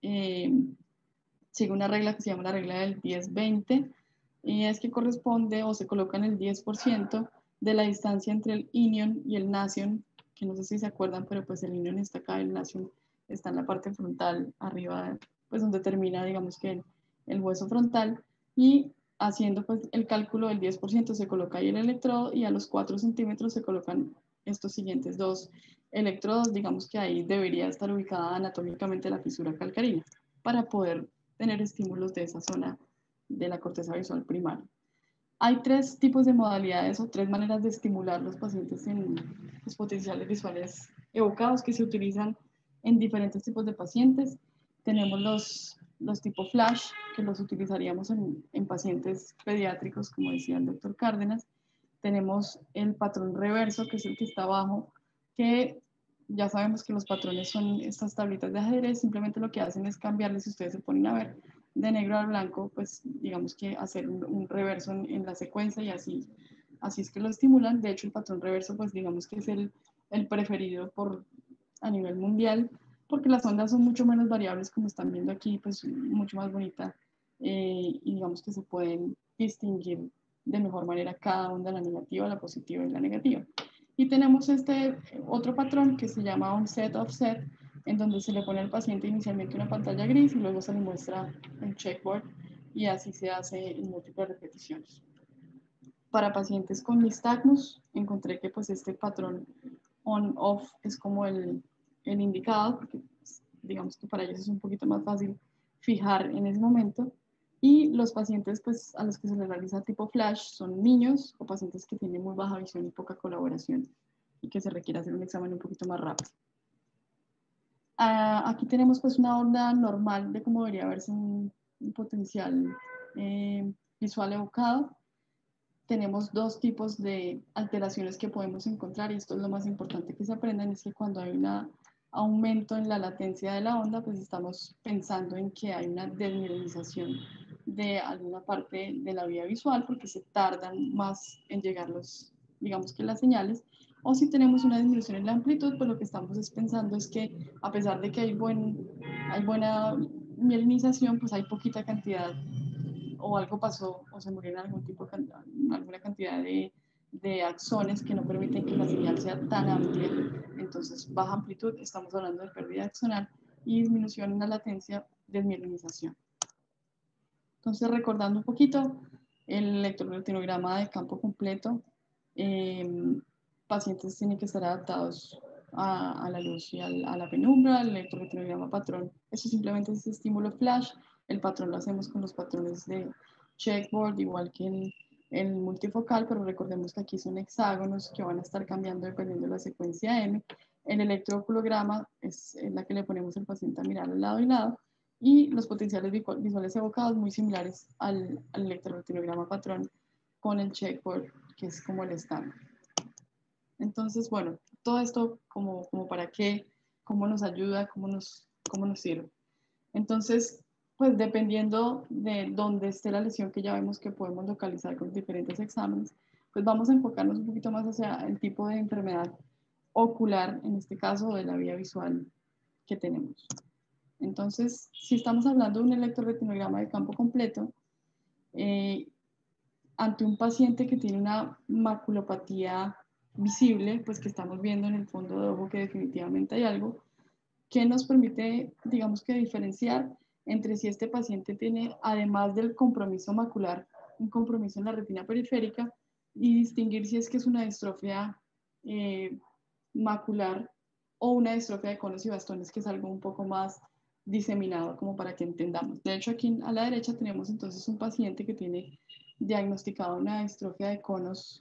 sigue una regla que se llama la regla del 10-20, y es que corresponde o se coloca en el 10% de la distancia entre el inion y el nasion, que no sé si se acuerdan, pero pues el inion está acá, el nasion está en la parte frontal, arriba, pues donde termina, digamos que el hueso frontal, y haciendo pues el cálculo del 10% se coloca ahí el electrodo, y a los 4 centímetros se colocan estos siguientes 2 electrodos. Digamos que ahí debería estar ubicada anatómicamente la fisura calcarina, para poder tener estímulos de esa zona de la corteza visual primaria. Hay 3 tipos de modalidades o 3 maneras de estimular los pacientes en los potenciales visuales evocados, que se utilizan en diferentes tipos de pacientes. Tenemos los tipo flash, que los utilizaríamos en pacientes pediátricos, como decía el doctor Cárdenas. Tenemos el patrón reverso, que es el que está abajo, que ya sabemos que los patrones son estas tablitas de ajedrez. Simplemente lo que hacen es cambiarles, si ustedes se ponen a ver, de negro al blanco, pues digamos que hacer un reverso en la secuencia, y así es que lo estimulan. De hecho, el patrón reverso, pues digamos que es el preferido a nivel mundial, porque las ondas son mucho menos variables, como están viendo aquí, pues mucho más bonita, y digamos que se pueden distinguir de mejor manera cada onda, la negativa, la positiva y la negativa. Y tenemos este otro patrón que se llama onset-offset, en donde se le pone al paciente inicialmente una pantalla gris y luego se le muestra el checkboard, y así se hace en múltiples repeticiones. Para pacientes con nistagmus, encontré que pues este patrón on-off es como el indicado, porque digamos que para ellos es un poquito más fácil fijar en ese momento. Y los pacientes pues, a los que se les realiza tipo flash son niños o pacientes que tienen muy baja visión y poca colaboración y que se requiere hacer un examen un poquito más rápido. Aquí tenemos pues una onda normal de cómo debería verse un potencial visual evocado. Tenemos dos tipos de alteraciones que podemos encontrar, y esto es lo más importante que se aprendan, es que cuando hay un aumento en la latencia de la onda, pues estamos pensando en que hay una desmielinización de alguna parte de la vía visual, porque se tardan más en llegar digamos que las señales. O si tenemos una disminución en la amplitud, pues lo que estamos pensando es que a pesar de que hay buena mielinización, pues hay poquita cantidad, o algo pasó, o se murieron alguna cantidad de axones que no permiten que la señal sea tan amplia. Entonces, baja amplitud, estamos hablando de pérdida axonal, y disminución en la latencia, desmielinización. Entonces, recordando un poquito, el electroretinograma de campo completo, pacientes tienen que estar adaptados a la luz y a la penumbra. El electroretinograma patrón, eso simplemente es estímulo flash. El patrón lo hacemos con los patrones de checkboard, igual que el multifocal, pero recordemos que aquí son hexágonos que van a estar cambiando dependiendo de la secuencia M. El electrooculograma es la que le ponemos al paciente a mirar al lado y lado, y los potenciales visuales evocados muy similares al electroretinograma patrón con el checkboard, que es como el estándar. Entonces, bueno, todo esto como para qué, cómo nos ayuda, cómo nos sirve. Entonces, pues dependiendo de dónde esté la lesión, que ya vemos que podemos localizar con diferentes exámenes, pues vamos a enfocarnos un poquito más hacia el tipo de enfermedad ocular, en este caso de la vía visual que tenemos. Entonces, si estamos hablando de un electroretinograma de campo completo, ante un paciente que tiene una maculopatía visible, pues que estamos viendo en el fondo de ojo que definitivamente hay algo, que nos permite, digamos que diferenciar entre si este paciente tiene, además del compromiso macular, un compromiso en la retina periférica, y distinguir si es que es una distrofia macular o una distrofia de conos y bastones, que es algo un poco más diseminado, como para que entendamos. De hecho, aquí a la derecha tenemos entonces un paciente que tiene diagnosticado una distrofia de conos,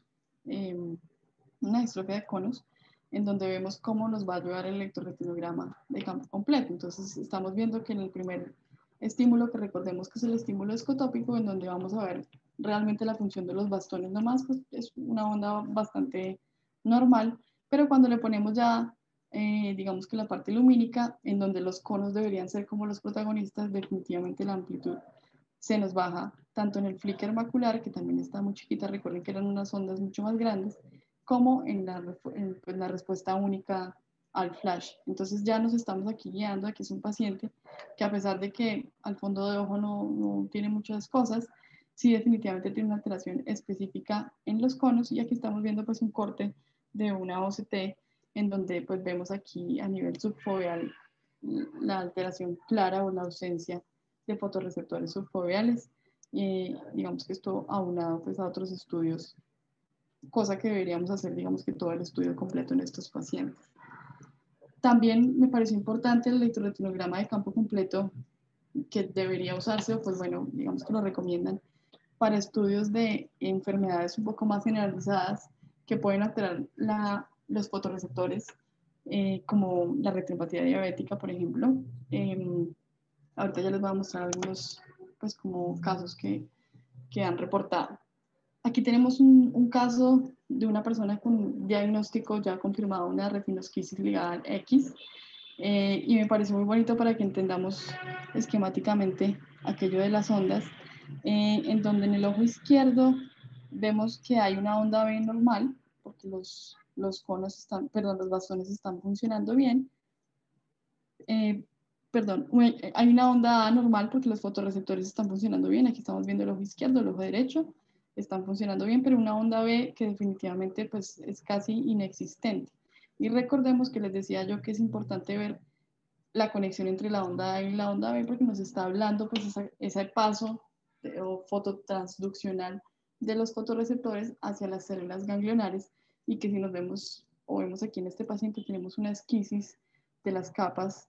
en donde vemos cómo nos va a ayudar el electroretinograma de campo completo. Entonces, estamos viendo que en el primer estímulo, que recordemos que es el estímulo escotópico, en donde vamos a ver realmente la función de los bastones nomás, pues es una onda bastante normal, pero cuando le ponemos ya, digamos que la parte lumínica, en donde los conos deberían ser como los protagonistas, definitivamente la amplitud se nos baja, tanto en el flicker macular, que también está muy chiquita, recuerden que eran unas ondas mucho más grandes, como en la respuesta única al flash. Entonces ya nos estamos aquí guiando a que es un paciente que, a pesar de que al fondo de ojo no tiene muchas cosas, sí definitivamente tiene una alteración específica en los conos, y aquí estamos viendo pues un corte de una OCT, en donde pues vemos aquí a nivel subfoveal la alteración clara o la ausencia de fotorreceptores subfoveales. Digamos que esto aunado pues a otros estudios, cosa que deberíamos hacer, digamos que todo el estudio completo en estos pacientes. También me pareció importante el electroretinograma de campo completo, que debería usarse, pues bueno, digamos que lo recomiendan para estudios de enfermedades un poco más generalizadas que pueden alterar los fotorreceptores, como la retinopatía diabética, por ejemplo. Ahorita ya les voy a mostrar algunos pues como casos que han reportado. Aquí tenemos un caso de una persona con diagnóstico ya confirmado, una retinosquisis ligada al X, y me pareció muy bonito para que entendamos esquemáticamente aquello de las ondas, en donde en el ojo izquierdo vemos que hay una onda B normal, porque los bastones están funcionando bien. Hay una onda A normal porque los fotorreceptores están funcionando bien. Aquí estamos viendo el ojo izquierdo, el ojo derecho. están funcionando bien, pero una onda B que definitivamente pues, es casi inexistente. Y recordemos que les decía yo que es importante ver la conexión entre la onda A y la onda B porque nos está hablando pues ese paso o fototransduccional de los fotorreceptores hacia las células ganglionares, y que si nos vemos o vemos aquí en este paciente tenemos una esquisis de las capas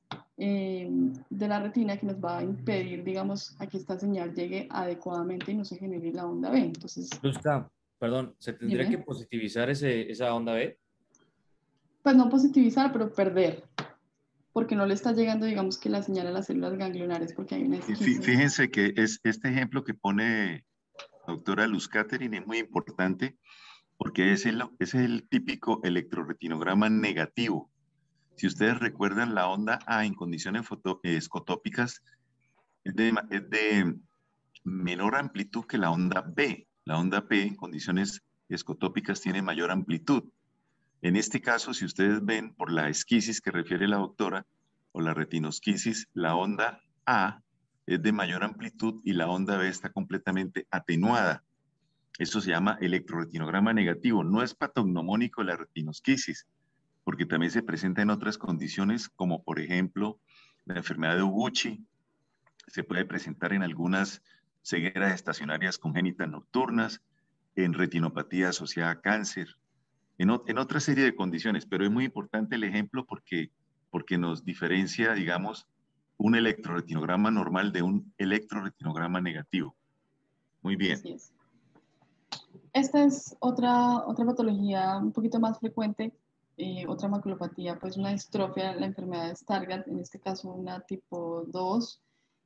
de la retina que nos va a impedir, digamos, a que esta señal llegue adecuadamente y no se genere la onda B. Entonces, Luzca, perdón, ¿se tendría que dime, positivizar esa onda B? pues no positivizar, pero perder, porque no le está llegando, digamos, que la señal a las células ganglionares porque hay una esquisis. Fíjense que este ejemplo que pone la doctora Luz Catherine es muy importante porque es el típico electroretinograma negativo. Si ustedes recuerdan, la onda A en condiciones escotópicas es de menor amplitud que la onda B. La onda B en condiciones escotópicas tiene mayor amplitud. En este caso, si ustedes ven por la esquisis que refiere la doctora, o la retinosquisis, la onda A es de mayor amplitud y la onda B está completamente atenuada. Eso se llama electroretinograma negativo. No es patognomónico la retinosquisis, porque también se presenta en otras condiciones, como por ejemplo la enfermedad de Uguchi. Se puede presentar en algunas cegueras estacionarias congénitas nocturnas, en retinopatía asociada a cáncer, en otra serie de condiciones, pero es muy importante el ejemplo porque nos diferencia, digamos, un electroretinograma normal de un electroretinograma negativo. Muy bien. Así es. Esta es otra patología un poquito más frecuente, otra maculopatía, pues una distrofia, la enfermedad de Stargardt, en este caso una tipo 2,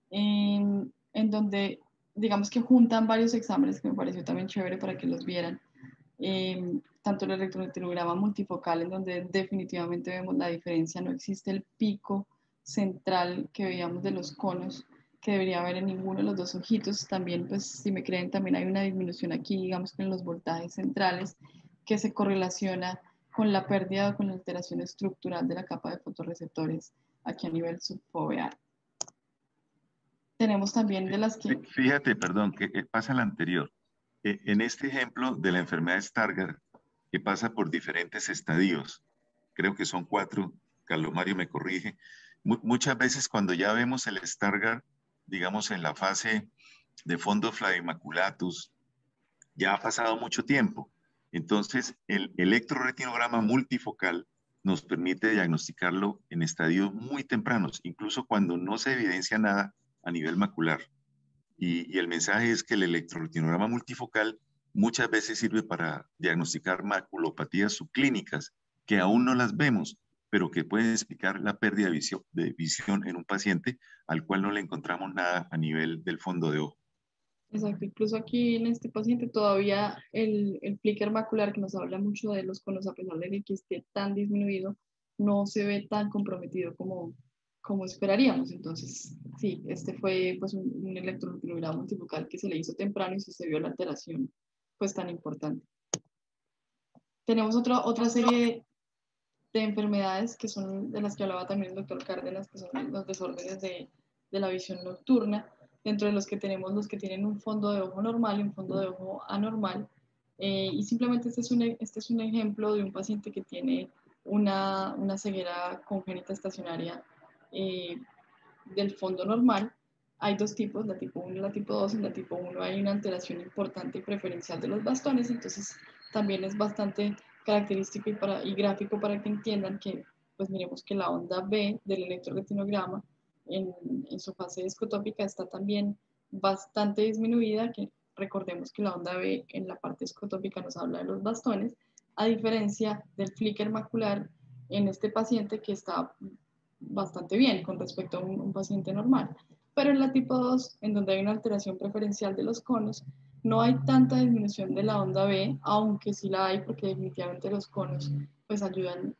en donde digamos que juntan varios exámenes que me pareció también chévere para que los vieran. Tanto el electroretinograma multifocal, en donde definitivamente vemos la diferencia, no existe el pico central que veíamos de los conos, que debería haber en ninguno de los dos ojitos. También, pues, si me creen, también hay una disminución aquí, digamos, en los voltajes centrales, que se correlaciona con la pérdida o con la alteración estructural de la capa de fotorreceptores aquí a nivel subfoveal. Tenemos también de las que... Fíjate, perdón, que pasa la anterior. En este ejemplo de la enfermedad de Stargardt, que pasa por diferentes estadios, creo que son 4, Carlos Mario me corrige, muchas veces cuando ya vemos el Stargardt, digamos en la fase de fondo flavimaculatus, ya ha pasado mucho tiempo. Entonces, el electroretinograma multifocal nos permite diagnosticarlo en estadios muy tempranos, incluso cuando no se evidencia nada a nivel macular. Y el mensaje es que el electroretinograma multifocal muchas veces sirve para diagnosticar maculopatías subclínicas, que aún no las vemos, pero que pueden explicar la pérdida de visión en un paciente al cual no le encontramos nada a nivel del fondo de ojo. Exacto, incluso aquí en este paciente todavía el flicker macular, que nos habla mucho de los conos, a pesar de que esté tan disminuido, no se ve tan comprometido como esperaríamos. Entonces, sí, este fue pues un electroretinograma multifocal que se le hizo temprano y se vio la alteración pues tan importante. Tenemos otra serie de enfermedades que son de las que hablaba también el doctor Cárdenas, que son los desórdenes de la visión nocturna, dentro de los que tenemos los que tienen un fondo de ojo normal y un fondo de ojo anormal. Y simplemente este es un ejemplo de un paciente que tiene una ceguera congénita estacionaria del fondo normal. Hay dos tipos, la tipo 1 y la tipo 2. En la tipo 1 hay una alteración importante y preferencial de los bastones, entonces también es bastante característico y gráfico para que entiendan que, pues miremos que la onda B del electroretinograma en su fase escotópica está también bastante disminuida, que recordemos que la onda B en la parte escotópica nos habla de los bastones, a diferencia del flicker macular en este paciente que está bastante bien con respecto a un paciente normal. Pero en la tipo 2, en donde hay una alteración preferencial de los conos, no hay tanta disminución de la onda B, aunque sí la hay porque definitivamente los conos pues ayudan,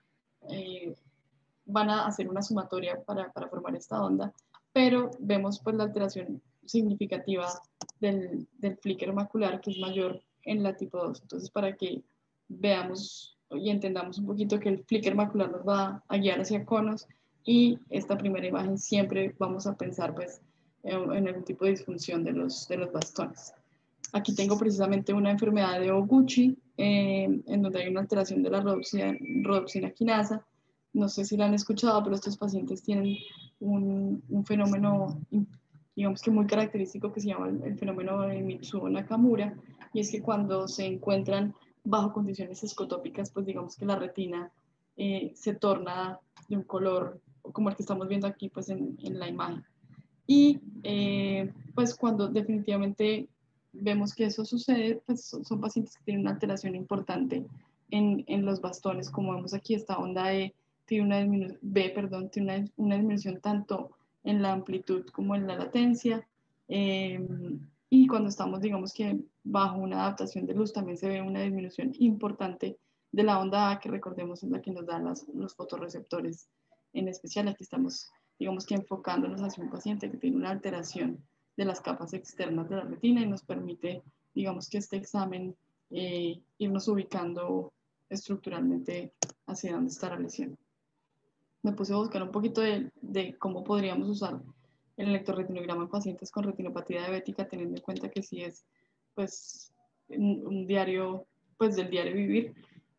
van a hacer una sumatoria para formar esta onda, pero vemos pues la alteración significativa del flicker macular, que es mayor en la tipo 2. Entonces, para que veamos y entendamos un poquito que el flicker macular nos va a guiar hacia conos, y esta primera imagen siempre vamos a pensar pues en algún tipo de disfunción de los bastones. Aquí tengo precisamente una enfermedad de Oguchi, en donde hay una alteración de la rhodopsina quinasa. No sé si la han escuchado, pero estos pacientes tienen un fenómeno, digamos que muy característico, que se llama el fenómeno de Mitsuo Nakamura, y es que cuando se encuentran bajo condiciones escotópicas, pues digamos que la retina se torna de un color como el que estamos viendo aquí pues en la imagen. Y pues cuando definitivamente vemos que eso sucede, pues son pacientes que tienen una alteración importante en los bastones, como vemos aquí, esta onda E tiene tiene una disminución tanto en la amplitud como en la latencia. eh, y cuando estamos, digamos que bajo una adaptación de luz, también se ve una disminución importante de la onda A, que recordemos es la que nos da los fotorreceptores. En especial aquí estamos, digamos que enfocándonos hacia un paciente que tiene una alteración de las capas externas de la retina, y nos permite, digamos que este examen, irnos ubicando estructuralmente hacia dónde está la lesión. Me puse a buscar un poquito de cómo podríamos usar el electroretinograma en pacientes con retinopatía diabética, teniendo en cuenta que sí es pues un diario, pues del diario vivir.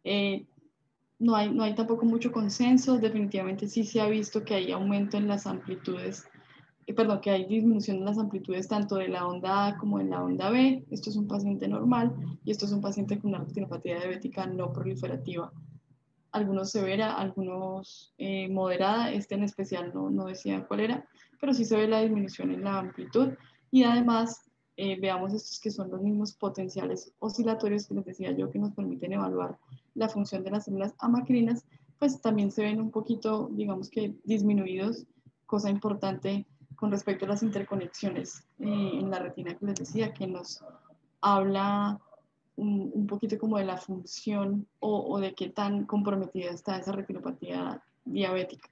No hay tampoco mucho consenso. Definitivamente sí se ha visto que hay aumento en las amplitudes, perdón, que hay disminución en las amplitudes tanto de la onda A como en la onda B. Esto es un paciente normal y esto es un paciente con una retinopatía diabética no proliferativa. Algunos severa, algunos moderada, este en especial no decía cuál era, pero sí se ve la disminución en la amplitud. Y además, veamos estos que son los mismos potenciales oscilatorios que les decía yo, que nos permiten evaluar la función de las células amacrinas, pues también se ven un poquito, digamos que disminuidos, cosa importante con respecto a las interconexiones en la retina que les decía, que nos habla un poquito como de la función o de qué tan comprometida está esa retinopatía diabética.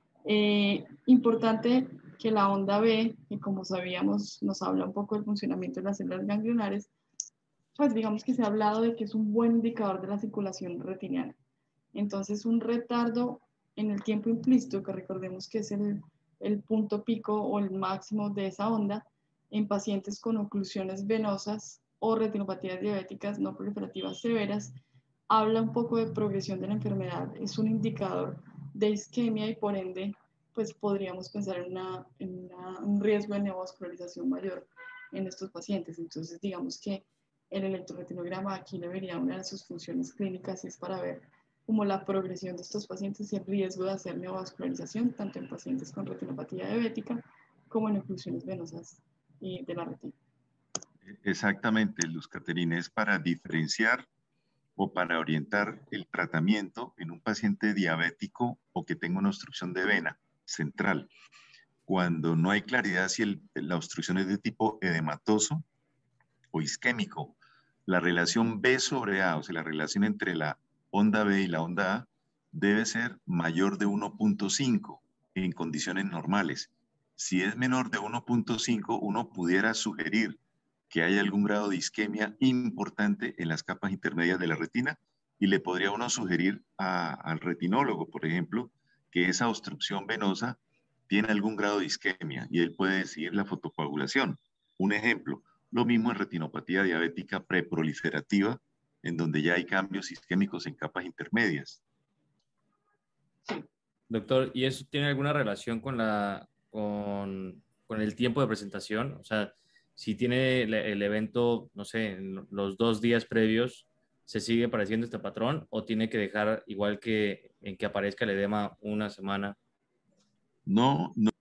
Importante que la onda B, que como sabíamos nos habla un poco del funcionamiento de las células ganglionares, pues digamos que se ha hablado de que es un buen indicador de la circulación retiniana. Entonces, un retardo en el tiempo implícito, que recordemos que es el punto pico o el máximo de esa onda, en pacientes con oclusiones venosas o retinopatías diabéticas no proliferativas severas, habla un poco de progresión de la enfermedad, es un indicador de isquemia, y por ende, pues podríamos pensar en un riesgo de neovascularización mayor en estos pacientes. Entonces, digamos que el electroretinograma aquí le vería una de sus funciones clínicas, y es para ver como la progresión de estos pacientes y el riesgo de hacer neovascularización, tanto en pacientes con retinopatía diabética como en oclusiones venosas de la retina. Exactamente, Luz Caterina, es para diferenciar o para orientar el tratamiento en un paciente diabético o que tenga una obstrucción de vena central. Cuando no hay claridad si la obstrucción es de tipo edematoso o isquémico, la relación B sobre A, o sea, la relación entre la onda B y la onda A, debe ser mayor de 1.5 en condiciones normales. Si es menor de 1.5, uno pudiera sugerir que hay algún grado de isquemia importante en las capas intermedias de la retina, y le podría uno sugerir al retinólogo, por ejemplo, que esa obstrucción venosa tiene algún grado de isquemia y él puede decidir la fotocoagulación. Un ejemplo, lo mismo en retinopatía diabética preproliferativa, en donde ya hay cambios isquémicos en capas intermedias. Doctor, ¿y eso tiene alguna relación con el tiempo de presentación? O sea, si tiene el evento, no sé, en los 2 días previos, ¿se sigue apareciendo este patrón o tiene que dejar igual que en que aparezca el edema una semana? No, no.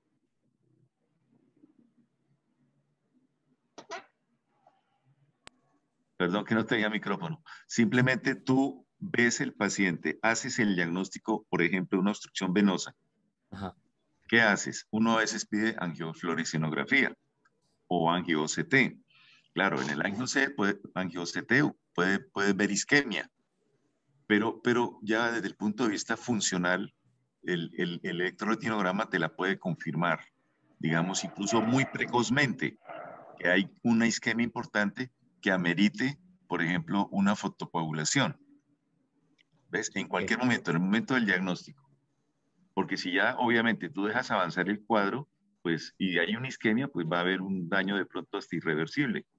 Perdón que no tenía micrófono. Simplemente tú ves el paciente, haces el diagnóstico, por ejemplo, una obstrucción venosa. Ajá. ¿Qué haces? Uno a veces pide angiofluorescenografía o angio-CT. Claro, en el angio-CT puede ver isquemia, pero ya desde el punto de vista funcional, el electroretinograma te la puede confirmar, digamos, incluso muy precozmente, que hay una isquemia importante que amerite, por ejemplo, una fotocoagulación. ¿Ves? En cualquier momento, en el momento del diagnóstico. Porque si ya, obviamente, tú dejas avanzar el cuadro, pues, y hay una isquemia, pues va a haber un daño de pronto hasta irreversible.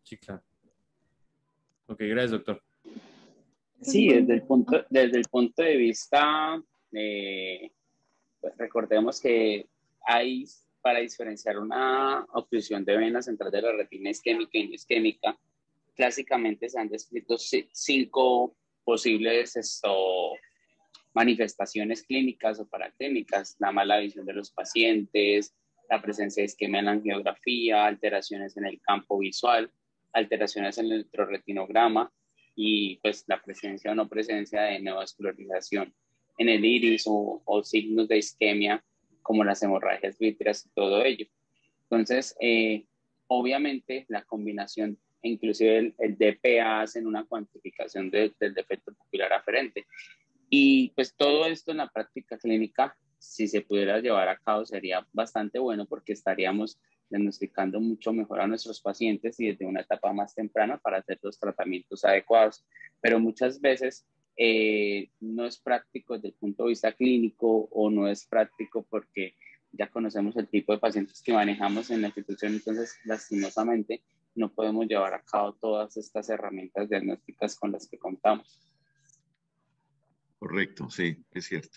Sí, claro. Ok, gracias, doctor. Sí, desde el punto de vista, pues recordemos que hay, para diferenciar una oclusión de vena central de la retina isquémica y no isquémica, clásicamente se han descrito 5 posibles manifestaciones clínicas o paraclínicas: la mala visión de los pacientes, la presencia de isquemia en la angiografía, alteraciones en el campo visual, alteraciones en el electroretinograma y pues la presencia o no presencia de neovascularización en el iris o signos de isquemia como las hemorragias vítreas y todo ello. Entonces, obviamente la combinación, inclusive el DPA, hacen una cuantificación del defecto pupilar aferente. Y pues todo esto en la práctica clínica, si se pudiera llevar a cabo, sería bastante bueno porque estaríamos diagnosticando mucho mejor a nuestros pacientes y desde una etapa más temprana para hacer los tratamientos adecuados. Pero muchas veces no es práctico desde el punto de vista clínico o no es práctico porque ya conocemos el tipo de pacientes que manejamos en la institución, entonces lastimosamente no podemos llevar a cabo todas estas herramientas diagnósticas con las que contamos. Correcto, sí, es cierto.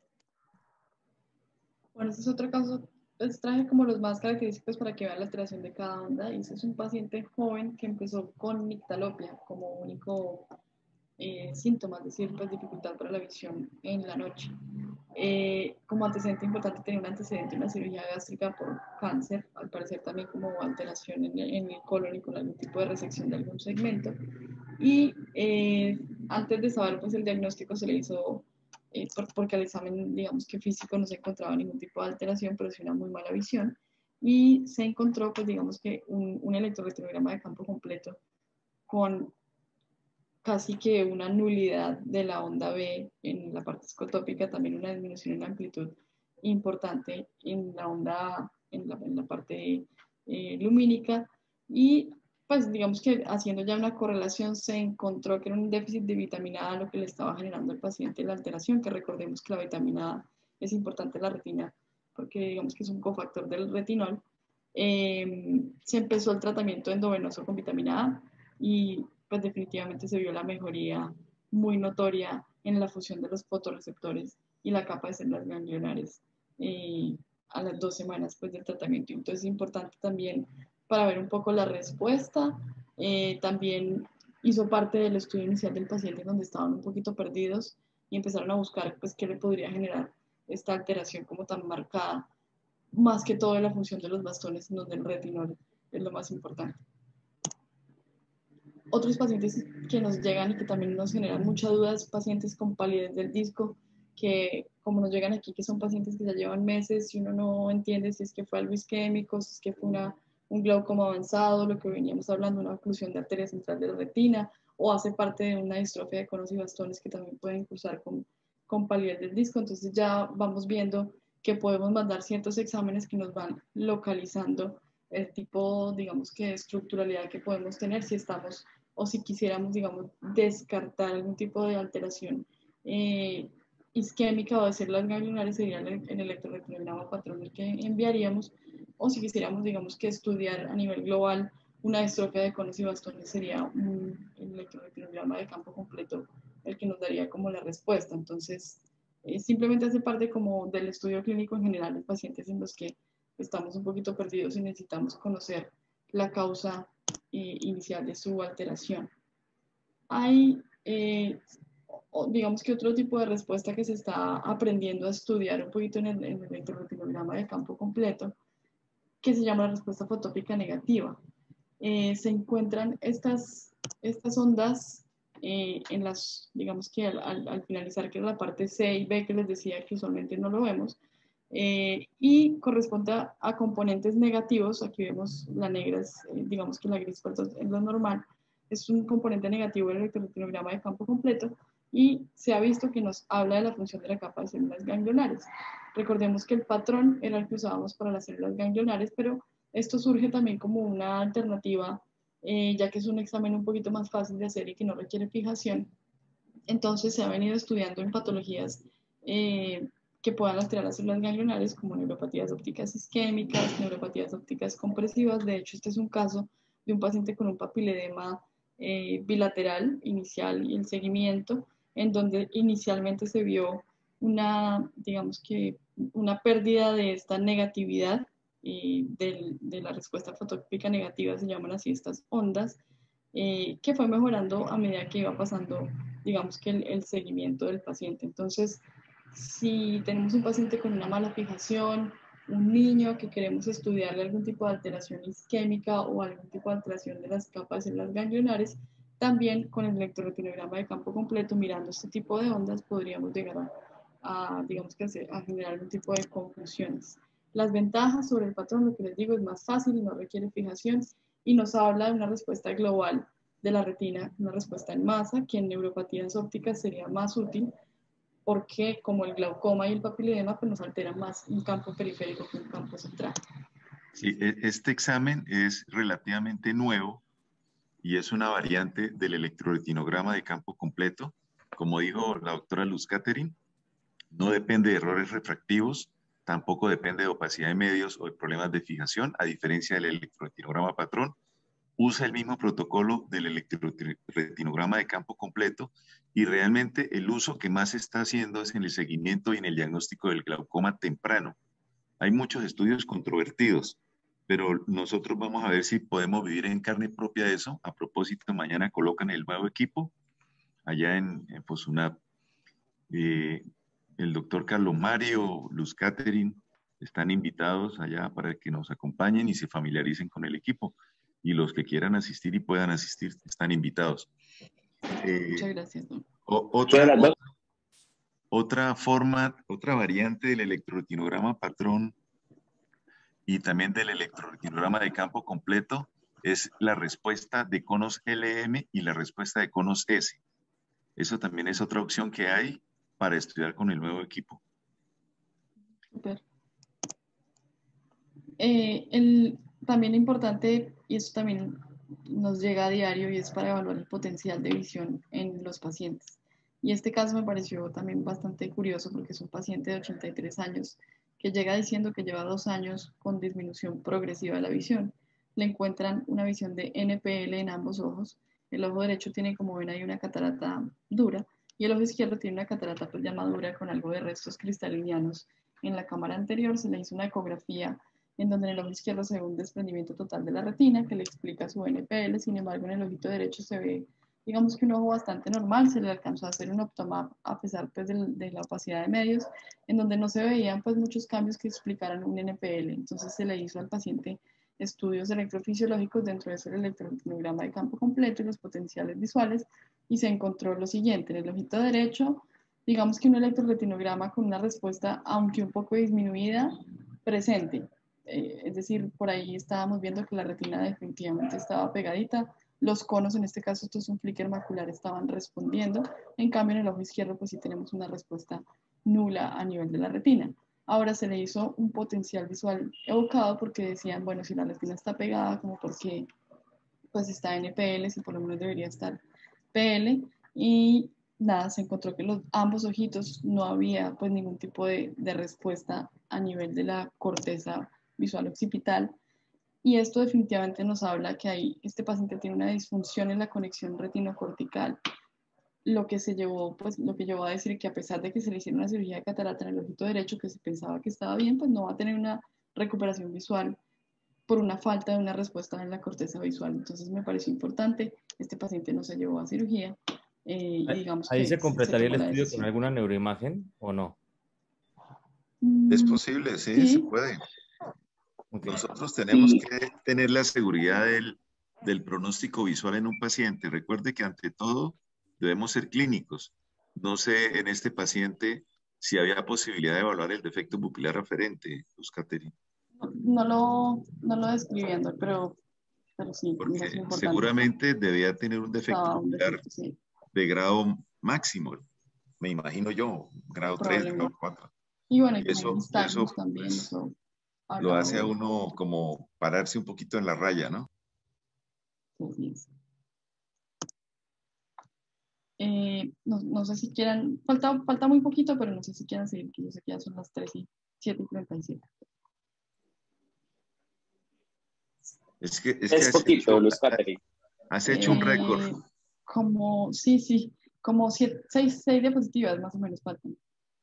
Bueno, este es otro caso. Les traje como los más característicos para que vean la alteración de cada onda. Y este es un paciente joven que empezó con nictalopia como único síntoma, es decir, pues dificultad para la visión en la noche. Como antecedente importante tenía un antecedente, una cirugía gástrica por cáncer, al parecer también como alteración en el colon y con algún tipo de resección de algún segmento. Y antes de saber pues el diagnóstico se le hizo, porque al examen digamos que físico no se encontraba ningún tipo de alteración, pero sí una muy mala visión. Y se encontró pues digamos que un electroretinograma de campo completo con casi que una nulidad de la onda B en la parte escotópica, también una disminución en la amplitud importante en la onda, en la parte lumínica, y pues digamos que haciendo ya una correlación se encontró que era un déficit de vitamina A lo que le estaba generando al paciente la alteración, que recordemos que la vitamina A es importante en la retina porque digamos que es un cofactor del retinol. Se empezó el tratamiento endovenoso con vitamina A y pues definitivamente se vio la mejoría muy notoria en la fusión de los fotorreceptores y la capa de células ganglionares a las 2 semanas pues, del tratamiento. Entonces es importante también para ver un poco la respuesta. También hizo parte del estudio inicial del paciente donde estaban un poquito perdidos y empezaron a buscar pues, qué le podría generar esta alteración como tan marcada, más que todo en la función de los bastones, en donde el retinol es lo más importante. Otros pacientes que nos llegan y que también nos generan muchas dudas, pacientes con palidez del disco, que como nos llegan aquí, que son pacientes que ya llevan meses y uno no entiende si es que fue algo isquémico, si es que fue un glaucoma avanzado, lo que veníamos hablando, una oclusión de arteria central de la retina, o hace parte de una distrofia de conos y bastones que también pueden cursar con palidez del disco. Entonces ya vamos viendo que podemos mandar ciertos exámenes que nos van localizando el tipo, digamos, que de estructuralidad que podemos tener si estamos o si quisiéramos, digamos, descartar algún tipo de alteración isquémica o de células ganglionares, sería el electroretinograma patrón el que enviaríamos, o si quisiéramos, digamos, que estudiar a nivel global una distrofia de conos y bastones, sería un electroretinograma de campo completo el que nos daría como la respuesta. Entonces, simplemente hace parte como del estudio clínico en general de pacientes en los que estamos un poquito perdidos y necesitamos conocer la causa inicial de su alteración. Hay, digamos que otro tipo de respuesta que se está aprendiendo a estudiar un poquito en el electroretinograma de campo completo, que se llama la respuesta fotópica negativa. Se encuentran estas ondas en las, digamos que al finalizar, que es la parte C y B que les decía que usualmente no lo vemos, y corresponde a componentes negativos. Aquí vemos la negra, digamos que la gris es lo normal, es un componente negativo del electroretinograma de campo completo y se ha visto que nos habla de la función de la capa de células ganglionares. Recordemos que el patrón era el que usábamos para las células ganglionares, pero esto surge también como una alternativa, ya que es un examen un poquito más fácil de hacer y que no requiere fijación. Entonces se ha venido estudiando en patologías que puedan alterar las células ganglionares como neuropatías ópticas isquémicas, neuropatías ópticas compresivas. De hecho, este es un caso de un paciente con un papiledema bilateral inicial y el seguimiento, en donde inicialmente se vio digamos que una pérdida de esta negatividad de la respuesta fototípica negativa, se llaman así estas ondas, que fue mejorando a medida que iba pasando, digamos que el seguimiento del paciente. Entonces, si tenemos un paciente con una mala fijación, un niño que queremos estudiarle algún tipo de alteración isquémica o algún tipo de alteración de las capas de células ganglionares, también con el electroretinograma de campo completo, mirando este tipo de ondas, podríamos llegar digamos que a generar algún tipo de conclusiones. Las ventajas sobre el patrón, lo que les digo, es más fácil y no requiere fijación y nos habla de una respuesta global de la retina, una respuesta en masa, que en neuropatías ópticas sería más útil porque como el glaucoma y el papiledema pues nos alteran más un campo periférico que un campo central. Sí, este examen es relativamente nuevo y es una variante del electroretinograma de campo completo. Como dijo la doctora Luz Catherine, no depende de errores refractivos, tampoco depende de opacidad de medios o de problemas de fijación, a diferencia del electroretinograma patrón. Usa el mismo protocolo del electroretinograma de campo completo y realmente el uso que más se está haciendo es en el seguimiento y en el diagnóstico del glaucoma temprano. Hay muchos estudios controvertidos, pero nosotros vamos a ver si podemos vivir en carne propia eso. A propósito, mañana colocan el nuevo equipo allá en Fosunap. El doctor Carlos Mario, Luz Catherine, están invitados allá para que nos acompañen y se familiaricen con el equipo. Y los que quieran asistir y puedan asistir están invitados. Muchas gracias, ¿no? Otra forma, otra variante del electroretinograma patrón y también del electroretinograma de campo completo es la respuesta de conos LM y la respuesta de conos S. Eso también es otra opción que hay para estudiar con el nuevo equipo. Super. También importante, y eso también nos llega a diario, y es para evaluar el potencial de visión en los pacientes. Y este caso me pareció también bastante curioso porque es un paciente de 83 años que llega diciendo que lleva 2 años con disminución progresiva de la visión. Le encuentran una visión de NPL en ambos ojos. El ojo derecho tiene, como ven ahí, una catarata dura y el ojo izquierdo tiene una catarata pues ya madura con algo de restos cristalinianos. En la cámara anterior se le hizo una ecografía en donde en el ojo izquierdo se ve un desprendimiento total de la retina que le explica su NPL, sin embargo en el ojito derecho se ve, digamos que un ojo bastante normal, se le alcanzó a hacer un optomap a pesar pues de la opacidad de medios, en donde no se veían pues muchos cambios que explicaran un NPL, entonces se le hizo al paciente estudios electrofisiológicos dentro de ese electroretinograma de campo completo y los potenciales visuales y se encontró lo siguiente, en el ojito derecho, digamos que un electroretinograma con una respuesta, aunque un poco disminuida, presente. Es decir, por ahí estábamos viendo que la retina definitivamente estaba pegadita, los conos, en este caso esto es un flicker macular, estaban respondiendo, en cambio en el ojo izquierdo pues sí tenemos una respuesta nula a nivel de la retina. Ahora se le hizo un potencial visual evocado porque decían, bueno, si la retina está pegada, como porque pues está NPL, si por lo menos debería estar PL, y nada, se encontró que ambos ojitos no había pues ningún tipo de respuesta a nivel de la corteza visual occipital, y esto definitivamente nos habla que este paciente tiene una disfunción en la conexión retinocortical, lo que llevó a decir que a pesar de que se le hiciera una cirugía de catarata en el ojito derecho, que se pensaba que estaba bien, pues no va a tener una recuperación visual por una falta de una respuesta en la corteza visual. Entonces me pareció importante, este paciente no se llevó a cirugía, y digamos ¿Ahí que se completaría el tomó la estudio con decisión. alguna neuroimagen o no? Es posible, sí, Sí. se puede. Okay. Nosotros tenemos que tener la seguridad del pronóstico visual en un paciente. Recuerde que ante todo debemos ser clínicos. No sé en este paciente si había posibilidad de evaluar el defecto pupilar aferente, Luz Catherine, No lo describiendo, pero sí, porque es importante. seguramente debía tener un defecto Estaba un pupilar defecto, sí, de grado máximo, me imagino yo, grado 3, grado probablemente. 4. Y bueno, y Y como hay eso, nistagmus también, pues, eso lo hablaba hace a de uno como pararse un poquito en la raya, ¿no? eso. No sé si quieran, falta muy poquito, pero no sé si quieran seguir, que yo sé que ya son las 3:37. Es poquito, Luz Catherine. Has hecho un récord. Como seis diapositivas más o menos faltan.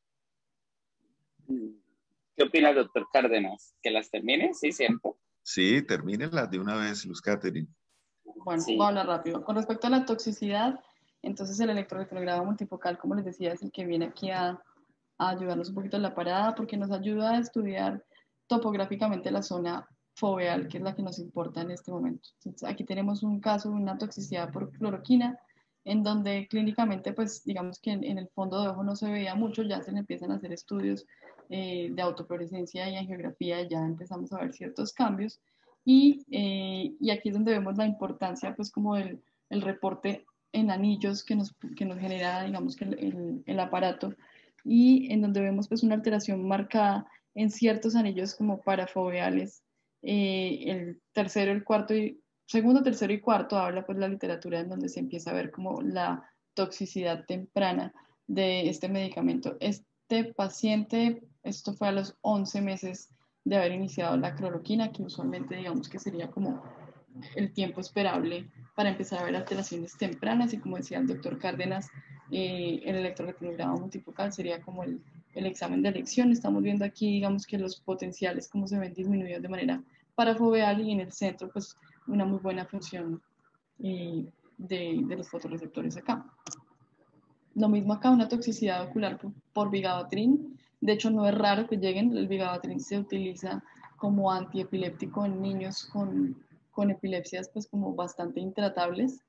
¿Qué opina el doctor Cárdenas? ¿Que las termine? Sí, ¿cierto? Sí, termínenlas de una vez, Luz Catherine. Bueno, voy a hablar rápido. Con respecto a la toxicidad, entonces el electroretinograma multifocal, como les decía, es el que viene aquí a ayudarnos un poquito en la parada, porque nos ayuda a estudiar topográficamente la zona foveal, que es la que nos importa en este momento. Entonces, aquí tenemos un caso de una toxicidad por cloroquina, en donde clínicamente, pues digamos que en el fondo de ojo no se veía mucho, ya se le empiezan a hacer estudios de autofluorescencia y angiografía, ya empezamos a ver ciertos cambios. Y aquí es donde vemos la importancia, pues, como el reporte en anillos que nos genera, digamos, que el aparato, y en donde vemos, pues, una alteración marcada en ciertos anillos como parafoveales. El tercero, el cuarto, segundo, tercero y cuarto habla, pues, la literatura en donde se empieza a ver como la toxicidad temprana de este medicamento. Este paciente, esto fue a los 11 meses de haber iniciado la cloroquina, que usualmente digamos que sería como el tiempo esperable para empezar a ver alteraciones tempranas, y como decía el doctor Cárdenas, el electroretinograma multifocal sería como el examen de elección. Estamos viendo aquí, digamos, que los potenciales como se ven disminuidos de manera parafoveal, y en el centro, pues, una muy buena función de los fotorreceptores acá. Lo mismo acá, una toxicidad ocular por vigabatrin. De hecho, no es raro que lleguen. El vigabatrin se utiliza como antiepiléptico en niños con epilepsias, pues, como bastante intratables.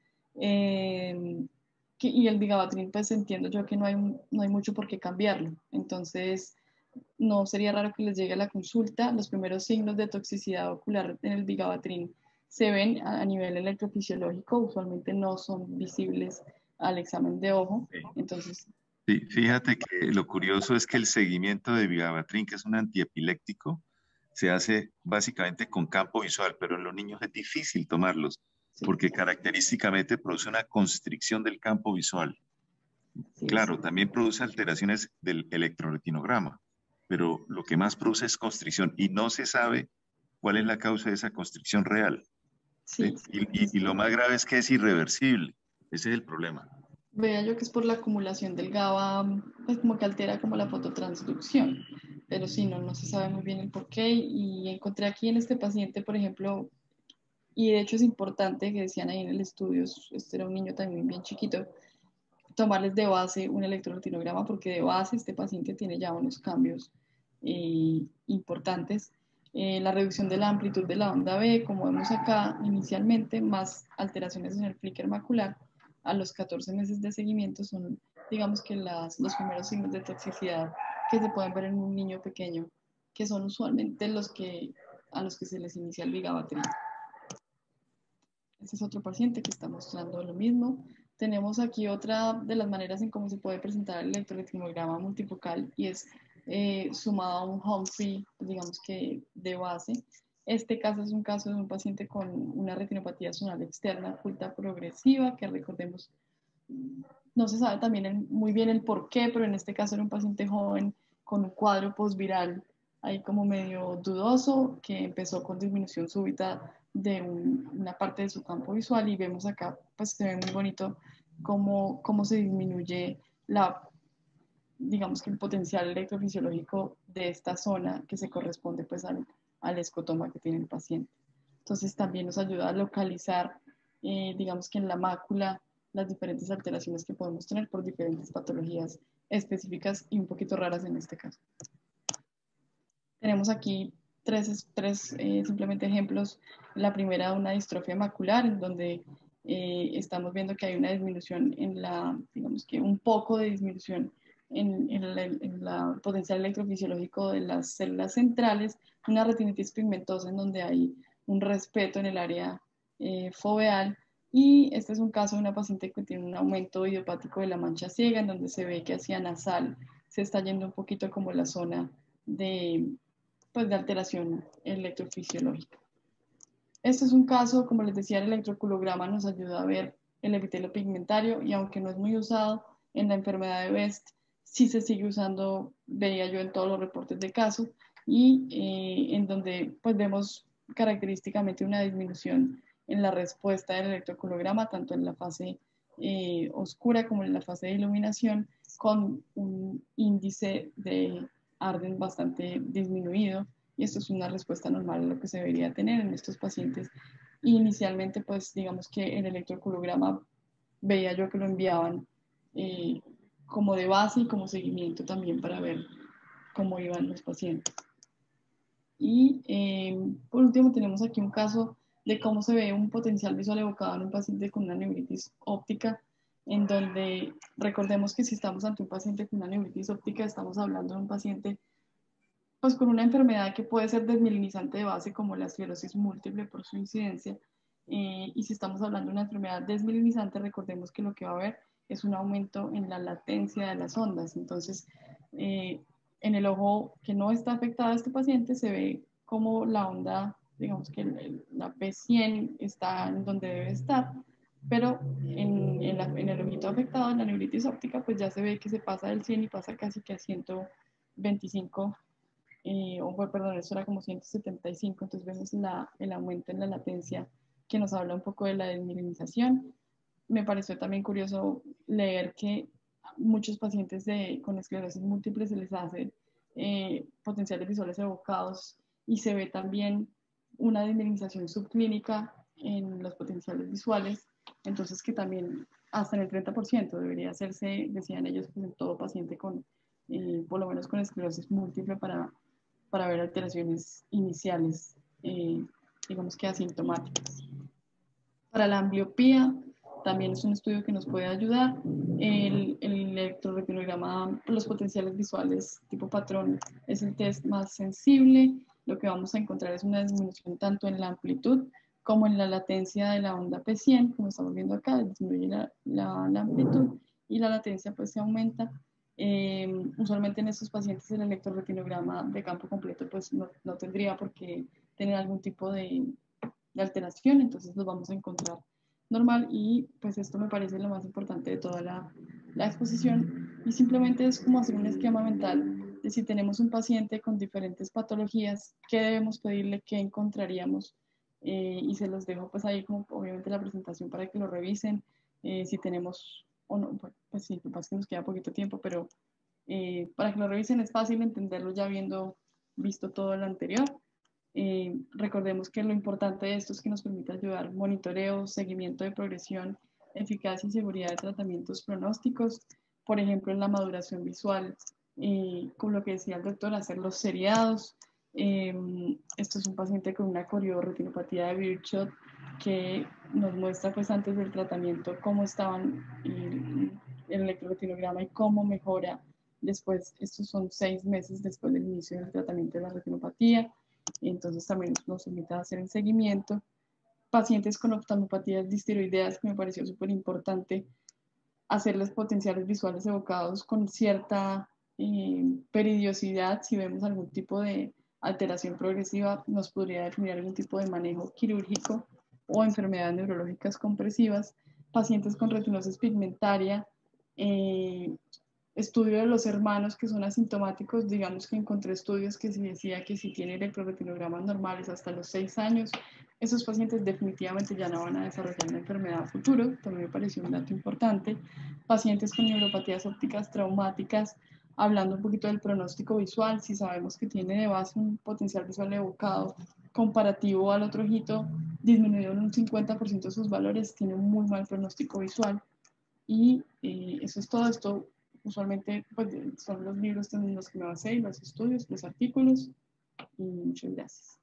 Y el vigabatrin, pues, entiendo yo que no hay mucho por qué cambiarlo. Entonces, no sería raro que les llegue a la consulta. Los primeros signos de toxicidad ocular en el vigabatrin se ven a nivel electrofisiológico, usualmente no son visibles al examen de ojo. Entonces, Sí, fíjate que lo curioso es que el seguimiento de vigabatrin, que es un antiepiléptico, se hace básicamente con campo visual, pero en los niños es difícil tomarlos sí, porque característicamente produce una constricción del campo visual. sí, Claro, también produce alteraciones del electroretinograma, pero lo que más produce es constricción y no se sabe cuál es la causa de esa constricción real. sí, ¿Sí? Y lo más grave es que es irreversible. Ese es el problema. vea yo que es por la acumulación del GABA, pues como que altera como la fototransducción, pero sí, no se sabe muy bien el por qué. Y encontré aquí en este paciente, por ejemplo, y de hecho es importante que decían ahí en el estudio, este era un niño también bien chiquito, tomarles de base un electroretinograma, porque de base este paciente tiene ya unos cambios importantes. La reducción de la amplitud de la onda B, como vemos acá inicialmente, más alteraciones en el flicker macular a los 14 meses de seguimiento, son, digamos, que los primeros signos de toxicidad que se pueden ver en un niño pequeño, que son usualmente a los que se les inicia el vigabatrin. Este es otro paciente que está mostrando lo mismo. Tenemos aquí otra de las maneras en cómo se puede presentar el electroretinograma multifocal, y es sumado a un Humphrey, digamos que de base. Este caso es un caso de un paciente con una retinopatía zonal externa oculta progresiva, que recordemos, no se sabe también muy bien el por qué, pero en este caso era un paciente joven con un cuadro postviral ahí como medio dudoso, que empezó con disminución súbita de una parte de su campo visual, y vemos acá, pues se ve muy bonito cómo se disminuye digamos que el potencial electrofisiológico de esta zona que se corresponde, pues, al escotoma que tiene el paciente. Entonces también nos ayuda a localizar, digamos que en la mácula, las diferentes alteraciones que podemos tener por diferentes patologías específicas y un poquito raras en este caso. Tenemos aquí tres simplemente ejemplos. La primera, una distrofia macular, en donde estamos viendo que hay una disminución digamos que un poco de disminución en la potencial electrofisiológico de las células centrales, una retinitis pigmentosa en donde hay un respeto en el área foveal. Y este es un caso de una paciente que tiene un aumento idiopático de la mancha ciega, en donde se ve que hacia nasal se está yendo un poquito como la zona pues, de alteración electrofisiológica. Este es un caso, como les decía, el electroculograma nos ayuda a ver el epitelio pigmentario, y aunque no es muy usado en la enfermedad de Best, sí se sigue usando, veía yo en todos los reportes de caso, y en donde pues vemos característicamente una disminución en la respuesta del electrocardiograma, tanto en la fase oscura como en la fase de iluminación, con un índice de Arden bastante disminuido, y esto es una respuesta normal a lo que se debería tener en estos pacientes. Inicialmente, pues digamos que el electrocardiograma veía yo que lo enviaban como de base y como seguimiento también para ver cómo iban los pacientes. Y por último tenemos aquí un caso de cómo se ve un potencial visual evocado en un paciente con una neuritis óptica, en donde recordemos que si estamos ante un paciente con una neuritis óptica, estamos hablando de un paciente pues con una enfermedad que puede ser desmielinizante de base como la esclerosis múltiple por su incidencia, y si estamos hablando de una enfermedad desmielinizante, recordemos que lo que va a haber es un aumento en la latencia de las ondas. Entonces, en el ojo que no está afectado a este paciente se ve como la onda, digamos que la P100 está en donde debe estar, pero en el ojito afectado, en la neuritis óptica, pues ya se ve que se pasa del 100 y pasa casi que a 125, perdón, eso era como 175, entonces vemos el aumento en la latencia que nos habla un poco de la desmielinización. Me pareció también curioso leer que muchos pacientes con esclerosis múltiple se les hace potenciales visuales evocados y se ve también una desmielinización subclínica en los potenciales visuales, entonces que también hasta en el 30% debería hacerse, decían ellos, pues en todo paciente con, por lo menos con esclerosis múltiple para ver alteraciones iniciales, digamos que asintomáticas. Para la ambliopía, también es un estudio que nos puede ayudar. El electroretinograma, los potenciales visuales tipo patrón, es el test más sensible. Lo que vamos a encontrar es una disminución tanto en la amplitud como en la latencia de la onda P100, como estamos viendo acá, disminuye la amplitud y la latencia pues se aumenta. Usualmente en estos pacientes el electroretinograma de campo completo pues no tendría por qué tener algún tipo de alteración, entonces los vamos a encontrar normal, y pues esto me parece lo más importante de toda la exposición, y simplemente es como hacer un esquema mental de si tenemos un paciente con diferentes patologías, qué debemos pedirle, qué encontraríamos, y se los dejo pues ahí como obviamente la presentación para que lo revisen, si tenemos o no, pues sí, lo que pasa es que nos queda poquito tiempo, pero para que lo revisen es fácil entenderlo ya habiendo visto todo lo anterior. Recordemos que lo importante de esto es que nos permite ayudar monitoreo, seguimiento de progresión, eficacia y seguridad de tratamientos pronósticos, por ejemplo en la maduración visual, con lo que decía el doctor, hacer los seriados. Esto es un paciente con una corioretinopatía de Virchow que nos muestra pues antes del tratamiento cómo estaban el electroretinograma y cómo mejora después. Estos son 6 meses después del inicio del tratamiento de la retinopatía. Entonces también nos invita a hacer el seguimiento. Pacientes con oftalmopatías distiroideas, que me pareció súper importante hacerles potenciales visuales evocados con cierta peridiosidad. Si vemos algún tipo de alteración progresiva, nos podría definir algún tipo de manejo quirúrgico o enfermedades neurológicas compresivas. Pacientes con retinosis pigmentaria, estudio de los hermanos que son asintomáticos, digamos que encontré estudios que se decía que si tienen electroretinogramas normales hasta los 6 años, esos pacientes definitivamente ya no van a desarrollar una enfermedad a futuro, también me pareció un dato importante. Pacientes con neuropatías ópticas traumáticas, hablando un poquito del pronóstico visual, si sabemos que tiene de base un potencial visual evocado comparativo al otro ojito, disminuido en un 50% sus valores, tiene un muy mal pronóstico visual. Y eso es todo. Esto usualmente pues, son los libros en los que me basé, los estudios, los artículos, y muchas gracias.